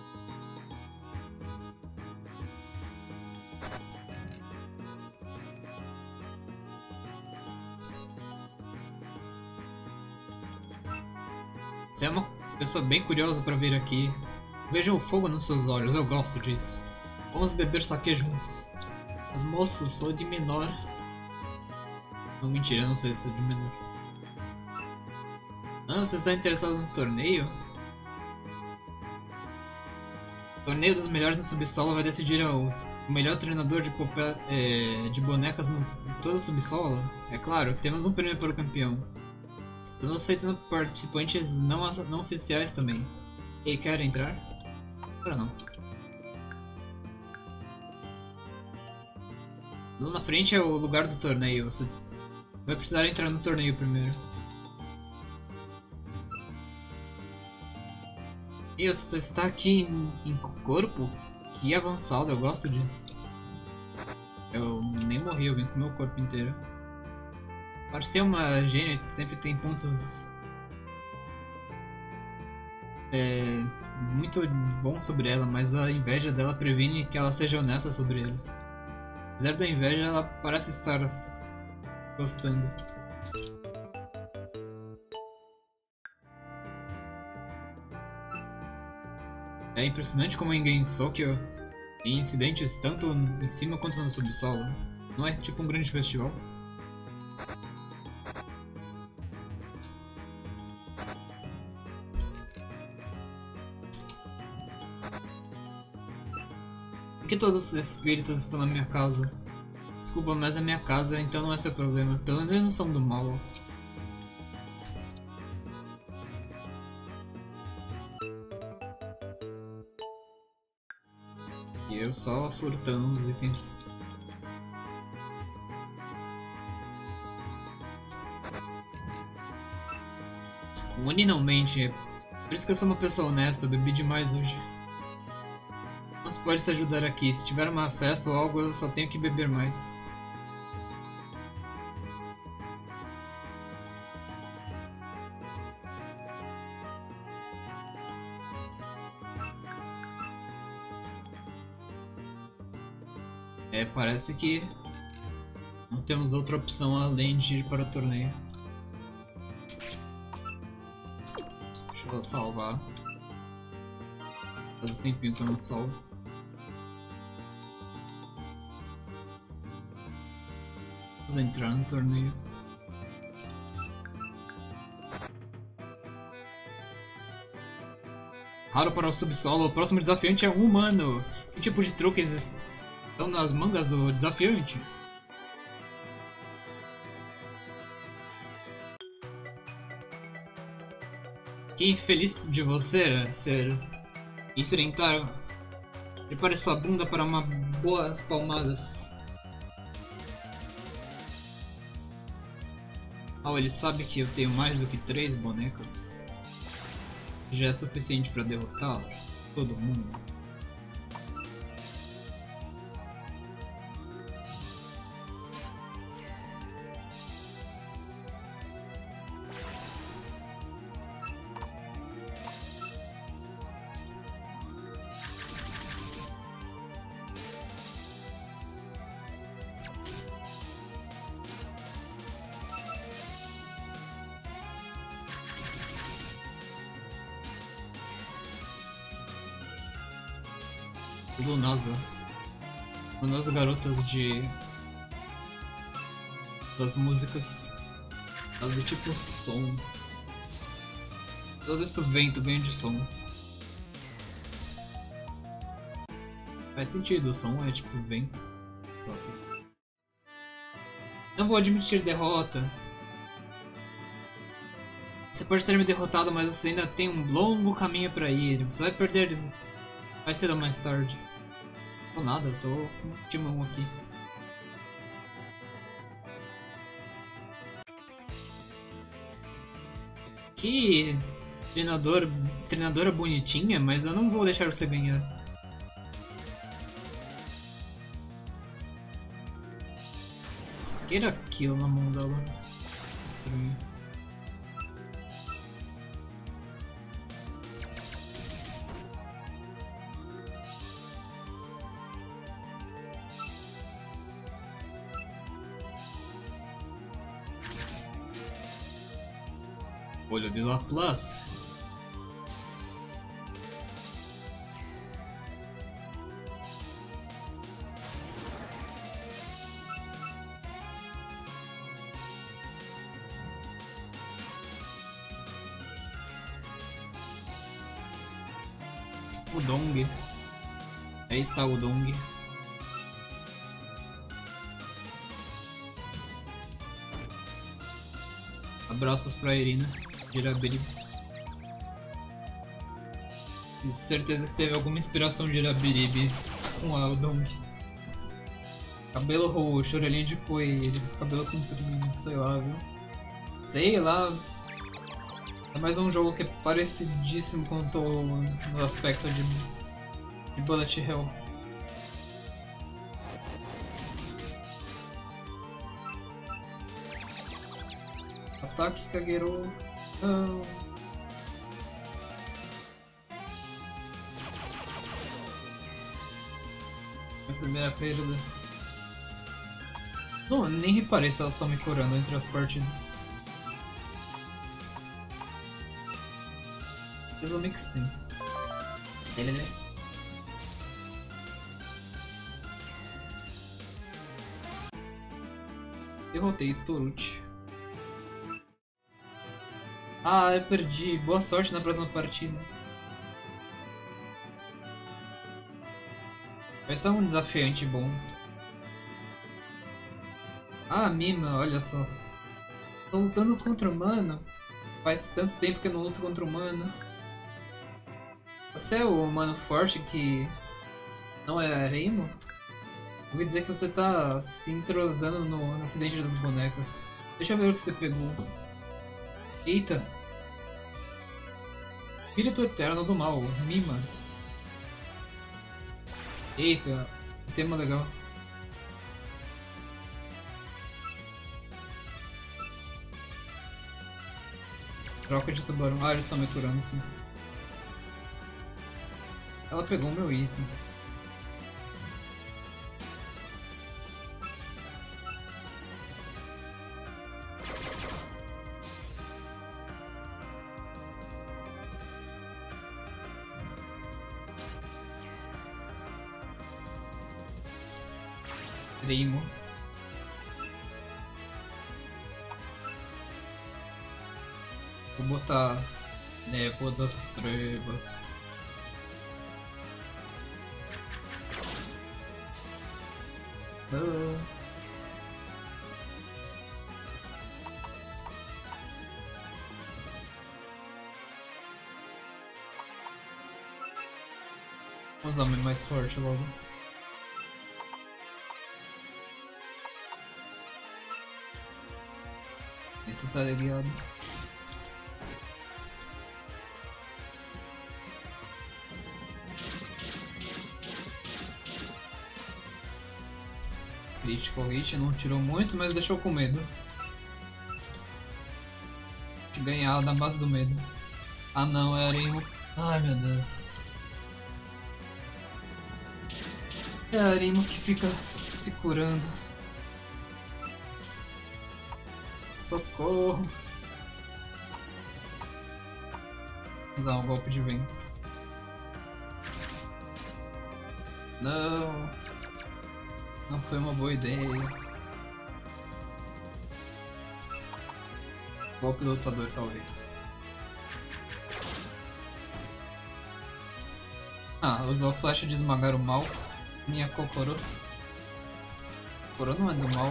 Você é uma pessoa bem curiosa para vir aqui. Veja o fogo nos seus olhos, eu gosto disso. Vamos beber saque juntos. Mas moço, sou de menor. Não, mentira, eu não sei se sou de menor. Ah, você está interessado no torneio? O torneio dos melhores no subsolo vai decidir o melhor treinador de, é, de bonecas no todo o subsolo. É claro, temos um prêmio para o campeão. Estamos aceitando participantes não, não oficiais também. E quer entrar? Agora não. Lá na frente é o lugar do torneio. Você vai precisar entrar no torneio primeiro. E você está aqui em, em corpo? Que avançado, eu gosto disso. Eu nem morri, eu vim com o meu corpo inteiro. Para ser uma gênia, sempre tem pontos é, muito bons sobre ela, mas a inveja dela previne que ela seja honesta sobre eles. Apesar da inveja, ela parece estar gostando. É impressionante como em Gensokyo tem incidentes tanto em cima quanto no subsolo. Não é tipo um grande festival? Por que todos os espíritos estão na minha casa? Desculpa, mas é minha casa, então não é seu problema. Pelo menos eles não são do mal. E eu só furtando os itens. O Oni não mente. Por isso que eu sou uma pessoa honesta, eu bebi demais hoje. Mas pode te ajudar aqui. Se tiver uma festa ou algo, eu só tenho que beber mais. É, parece que não temos outra opção além de ir para o torneio. Deixa eu salvar. Faz tempinho que eu não salvo. Vamos entrar no torneio. Raro para o subsolo, o próximo desafiante é um humano. Que tipo de truques estão nas mangas do desafiante? Que infeliz de você ser enfrentar. Prepare sua bunda para uma boas palmadas. Oh, ele sabe que eu tenho mais do que três bonecas. Já é suficiente para derrotá-lo? Todo mundo. Lunasa. Lunasa, garotas de... das músicas. Ela do tipo som. Toda vez que tu vem, tu vem de som. Faz sentido, o som é tipo vento. Só que... Não vou admitir derrota. Você pode ter me derrotado, mas você ainda tem um longo caminho pra ir. Você vai perder... vai cedo ou mais tarde. Tô nada, eu tô com um timão aqui. Que treinador, treinadora bonitinha, mas eu não vou deixar você ganhar. O que era aquilo na mão dela? Estranho. Olho de Laplace. O Dong. Aí está o Dong. Abraços pra Irina. Jirabiribi. Tenho certeza que teve alguma inspiração de Jirabiribi com a Dong. Cabelo roxo, orelhinha de coelho, cabelo comprido, sei lá, viu? Sei lá. É mais um jogo que é parecidíssimo quanto no aspecto de, de Bullet Hell. Ataque Kagero. Não. Minha primeira perda. Não, nem reparei se elas estão me curando entre as partidas. Presumi que sim. Ele, né? Derrotei Toruchi. Ah, eu perdi. Boa sorte na próxima partida. Vai ser um desafiante bom. Ah, Mima, olha só. Tô lutando contra o humano. Faz tanto tempo que eu não luto contra o humano. Você é o humano forte que Não é Areimo? Eu ouvi dizer que você tá se entrosando no, no acidente das bonecas. Deixa eu ver o que você pegou. Eita! Espírito Eterno do Mal, Mima. Eita, tema legal. Troca de tubarão. Ah, eles estão me curando, sim. Ela pegou o meu item. Primo. Vou botar Névoa das Trevas. Oh. Vou usar o mais forte logo. Isso tá ligado. Critical hit não tirou muito, mas deixou com medo. De ganhar na base do medo. Ah não, é Areimo. Ai meu Deus. É Areimo que fica se curando. Socorro. Vou usar um golpe de vento. Não. Não foi uma boa ideia. Golpe lutador, talvez. Ah, usou a flecha de esmagar o mal. Minha Kokoro. Kokoro não é do mal.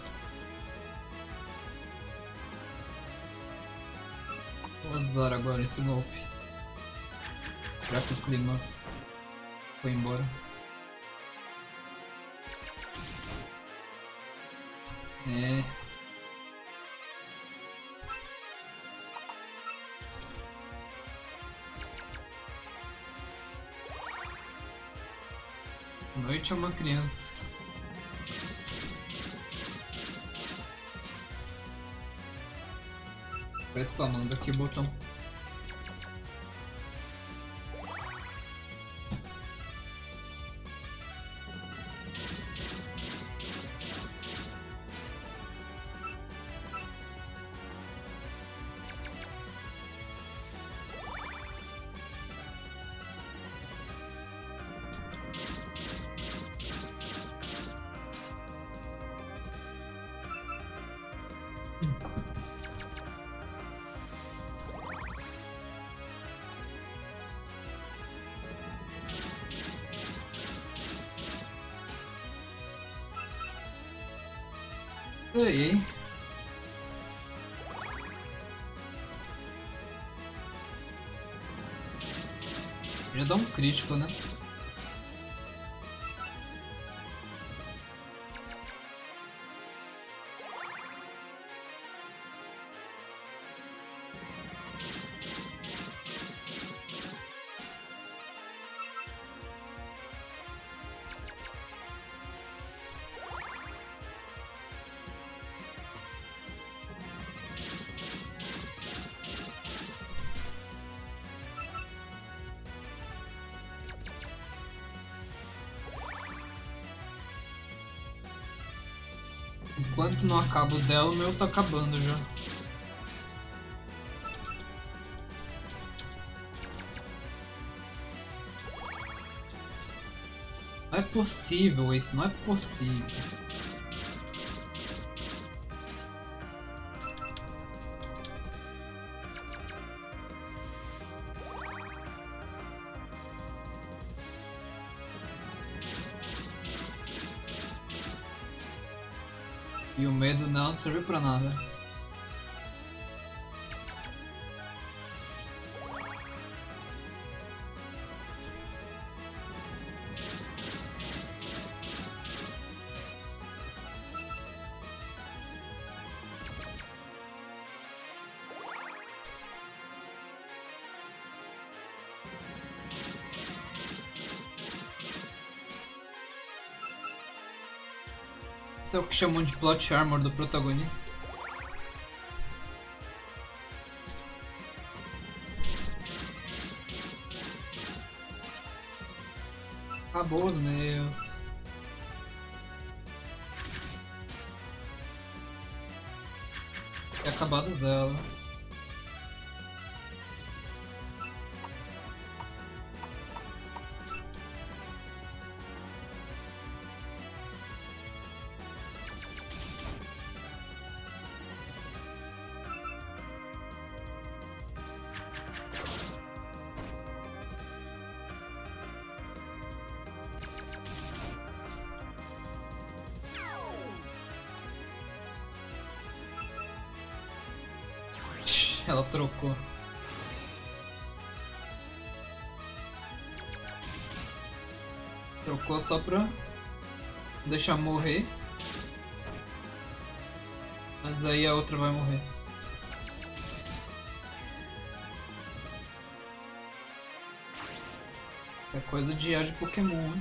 Vou usar agora esse golpe. Já que o clima foi embora. É. Noite é uma criança. Vai spamando aqui o botão. Aí. Já dá um crítico, né? Enquanto não acaba o dela, o meu tá acabando já. Não é possível isso, não é possível. E o medo não serve pra nada. Isso é o que chamam de plot armor do protagonista. Acabou os meus. E acabados dela. Ela trocou. Trocou só pra deixar morrer. Mas aí a outra vai morrer. Isso é coisa de A de Pokémon, hein?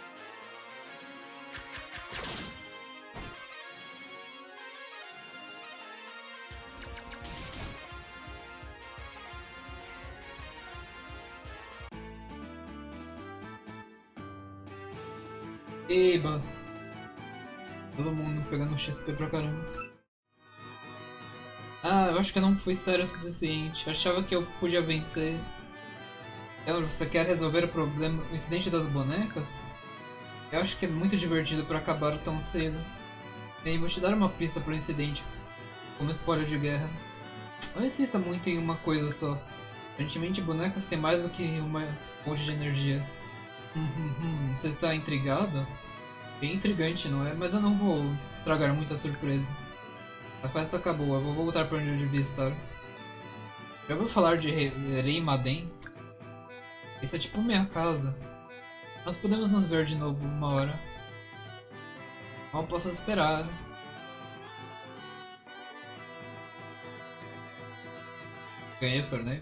Eba! Todo mundo pegando X P pra caramba. Ah, eu acho que eu não fui sério o suficiente. Eu achava que eu podia vencer. Então, você quer resolver o problema, o incidente das bonecas? Eu acho que é muito divertido pra acabar tão cedo. E vou te dar uma pista pro incidente, como spoiler de guerra. Não insista muito em uma coisa só. Aparentemente bonecas têm mais do que uma fonte de energia. Você está intrigado? Bem intrigante, não é? Mas eu não vou estragar muita surpresa. A festa acabou, eu vou voltar para onde eu devia estar. Já ouviu falar de Reimaden? Isso é tipo minha casa. Nós podemos nos ver de novo uma hora. Mal posso esperar. Ganhei o torneio.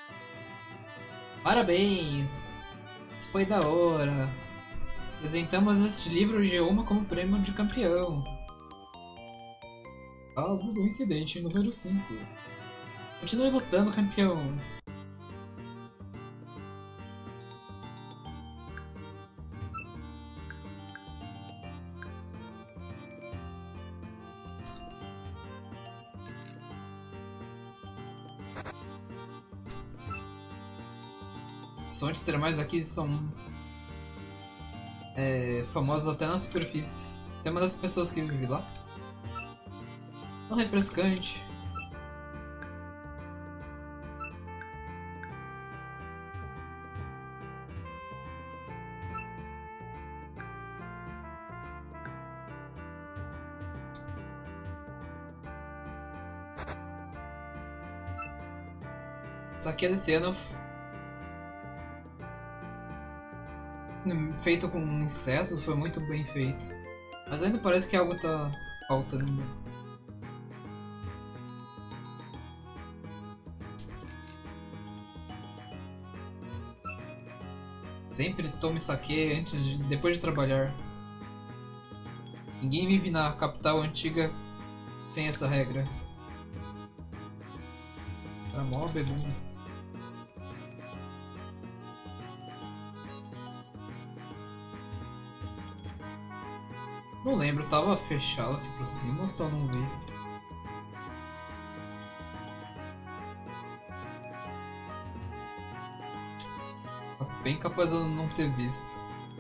Parabéns! Isso foi da hora. Apresentamos este livro G uma como prêmio de campeão. Caso do incidente número cinco. Continue lutando, campeão. Os fontes termais aqui são é, famosos até na superfície. Você é uma das pessoas que vive lá? Tão refrescante. Isso aqui é desse ano. Feito com insetos, foi muito bem feito. Mas ainda parece que algo tá faltando. Sempre tome saque antes de, depois de trabalhar. Ninguém vive na capital antiga sem essa regra. Era mó bebum. Não lembro, tava fechado aqui por cima ou só não vi? Bem capaz de eu não ter visto.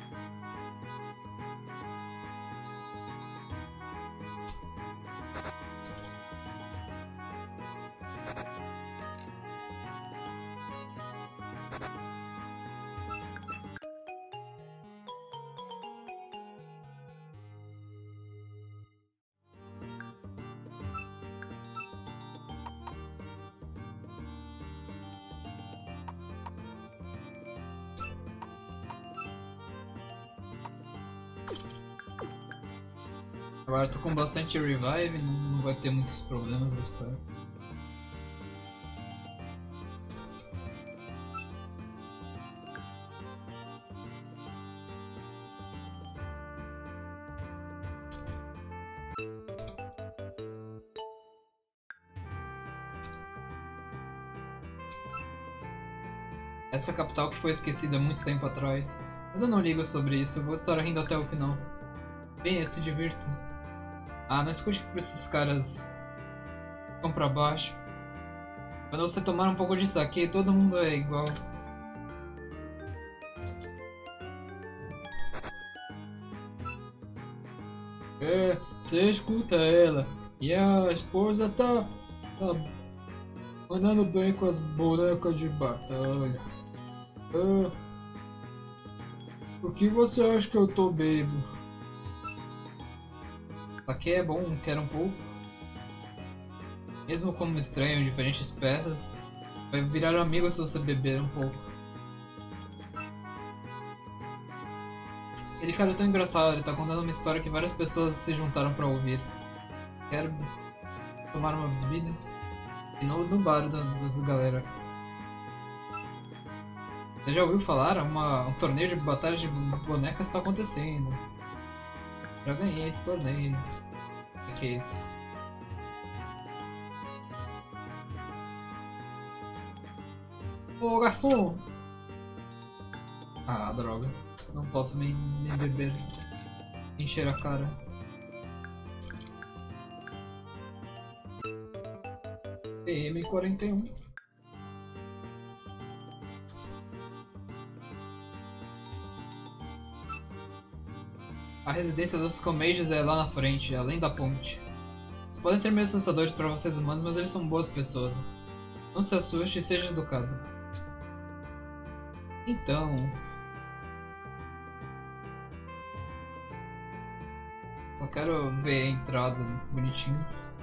Agora eu tô com bastante revive, não, não vai ter muitos problemas, eu espero. Essa capital que foi esquecida há muito tempo atrás. Mas eu não ligo sobre isso, eu vou estar rindo até o final. Venha, se divirta. Ah, não escute que esses caras vão pra baixo. Quando você tomar um pouco de saque, todo mundo é igual. É, você escuta ela. E a esposa tá, tá andando bem com as bonecas de batalha. Ah, por que você acha que eu tô bêbado? Saque é bom, quero um pouco. Mesmo como estranho, diferentes peças, vai virar amigo se você beber um pouco. Aquele cara é tão engraçado, ele tá contando uma história que várias pessoas se juntaram pra ouvir. Quero tomar uma bebida? E no, no bar da, das galera. Você já ouviu falar? Uma, um torneio de batalhas de bonecas está acontecendo. Já ganhei esse torneio. O que é isso? Ô garçom! Ah, droga. Não posso nem, nem beber. Encher a cara. P M quarenta e um. A residência dos Comages é lá na frente, além da ponte. Eles podem ser meio assustadores para vocês humanos, mas eles são boas pessoas. Não se assuste e seja educado. Então... Só quero ver a entrada bonitinho.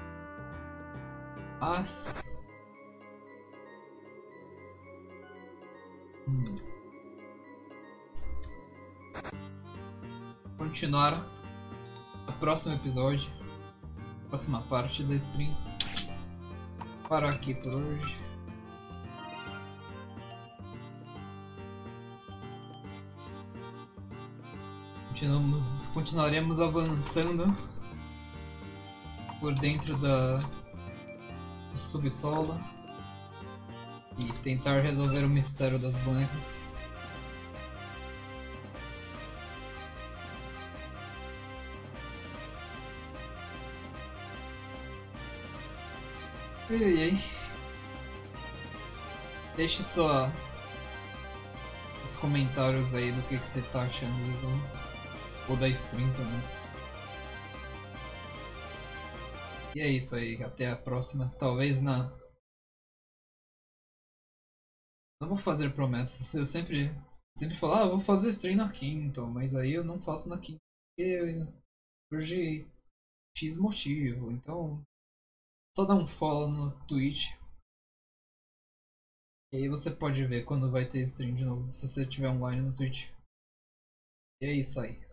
As... Hum. Continuar no próximo episódio. Próxima parte da stream. Parar aqui por hoje. Continuamos, continuaremos avançando por dentro da do subsolo e tentar resolver o mistério das bonecas. Ei, ei, ei. Deixe só os comentários aí do que, que você tá achando do ou da stream também. E é isso aí, até a próxima. Talvez na... Não vou fazer promessas, eu sempre, sempre falo, ah, eu vou fazer stream na quinta, mas aí eu não faço na quinta porque surge X motivo, então só dá um follow no Twitch. E aí você pode ver quando vai ter stream de novo, se você estiver online no Twitch. E é isso aí.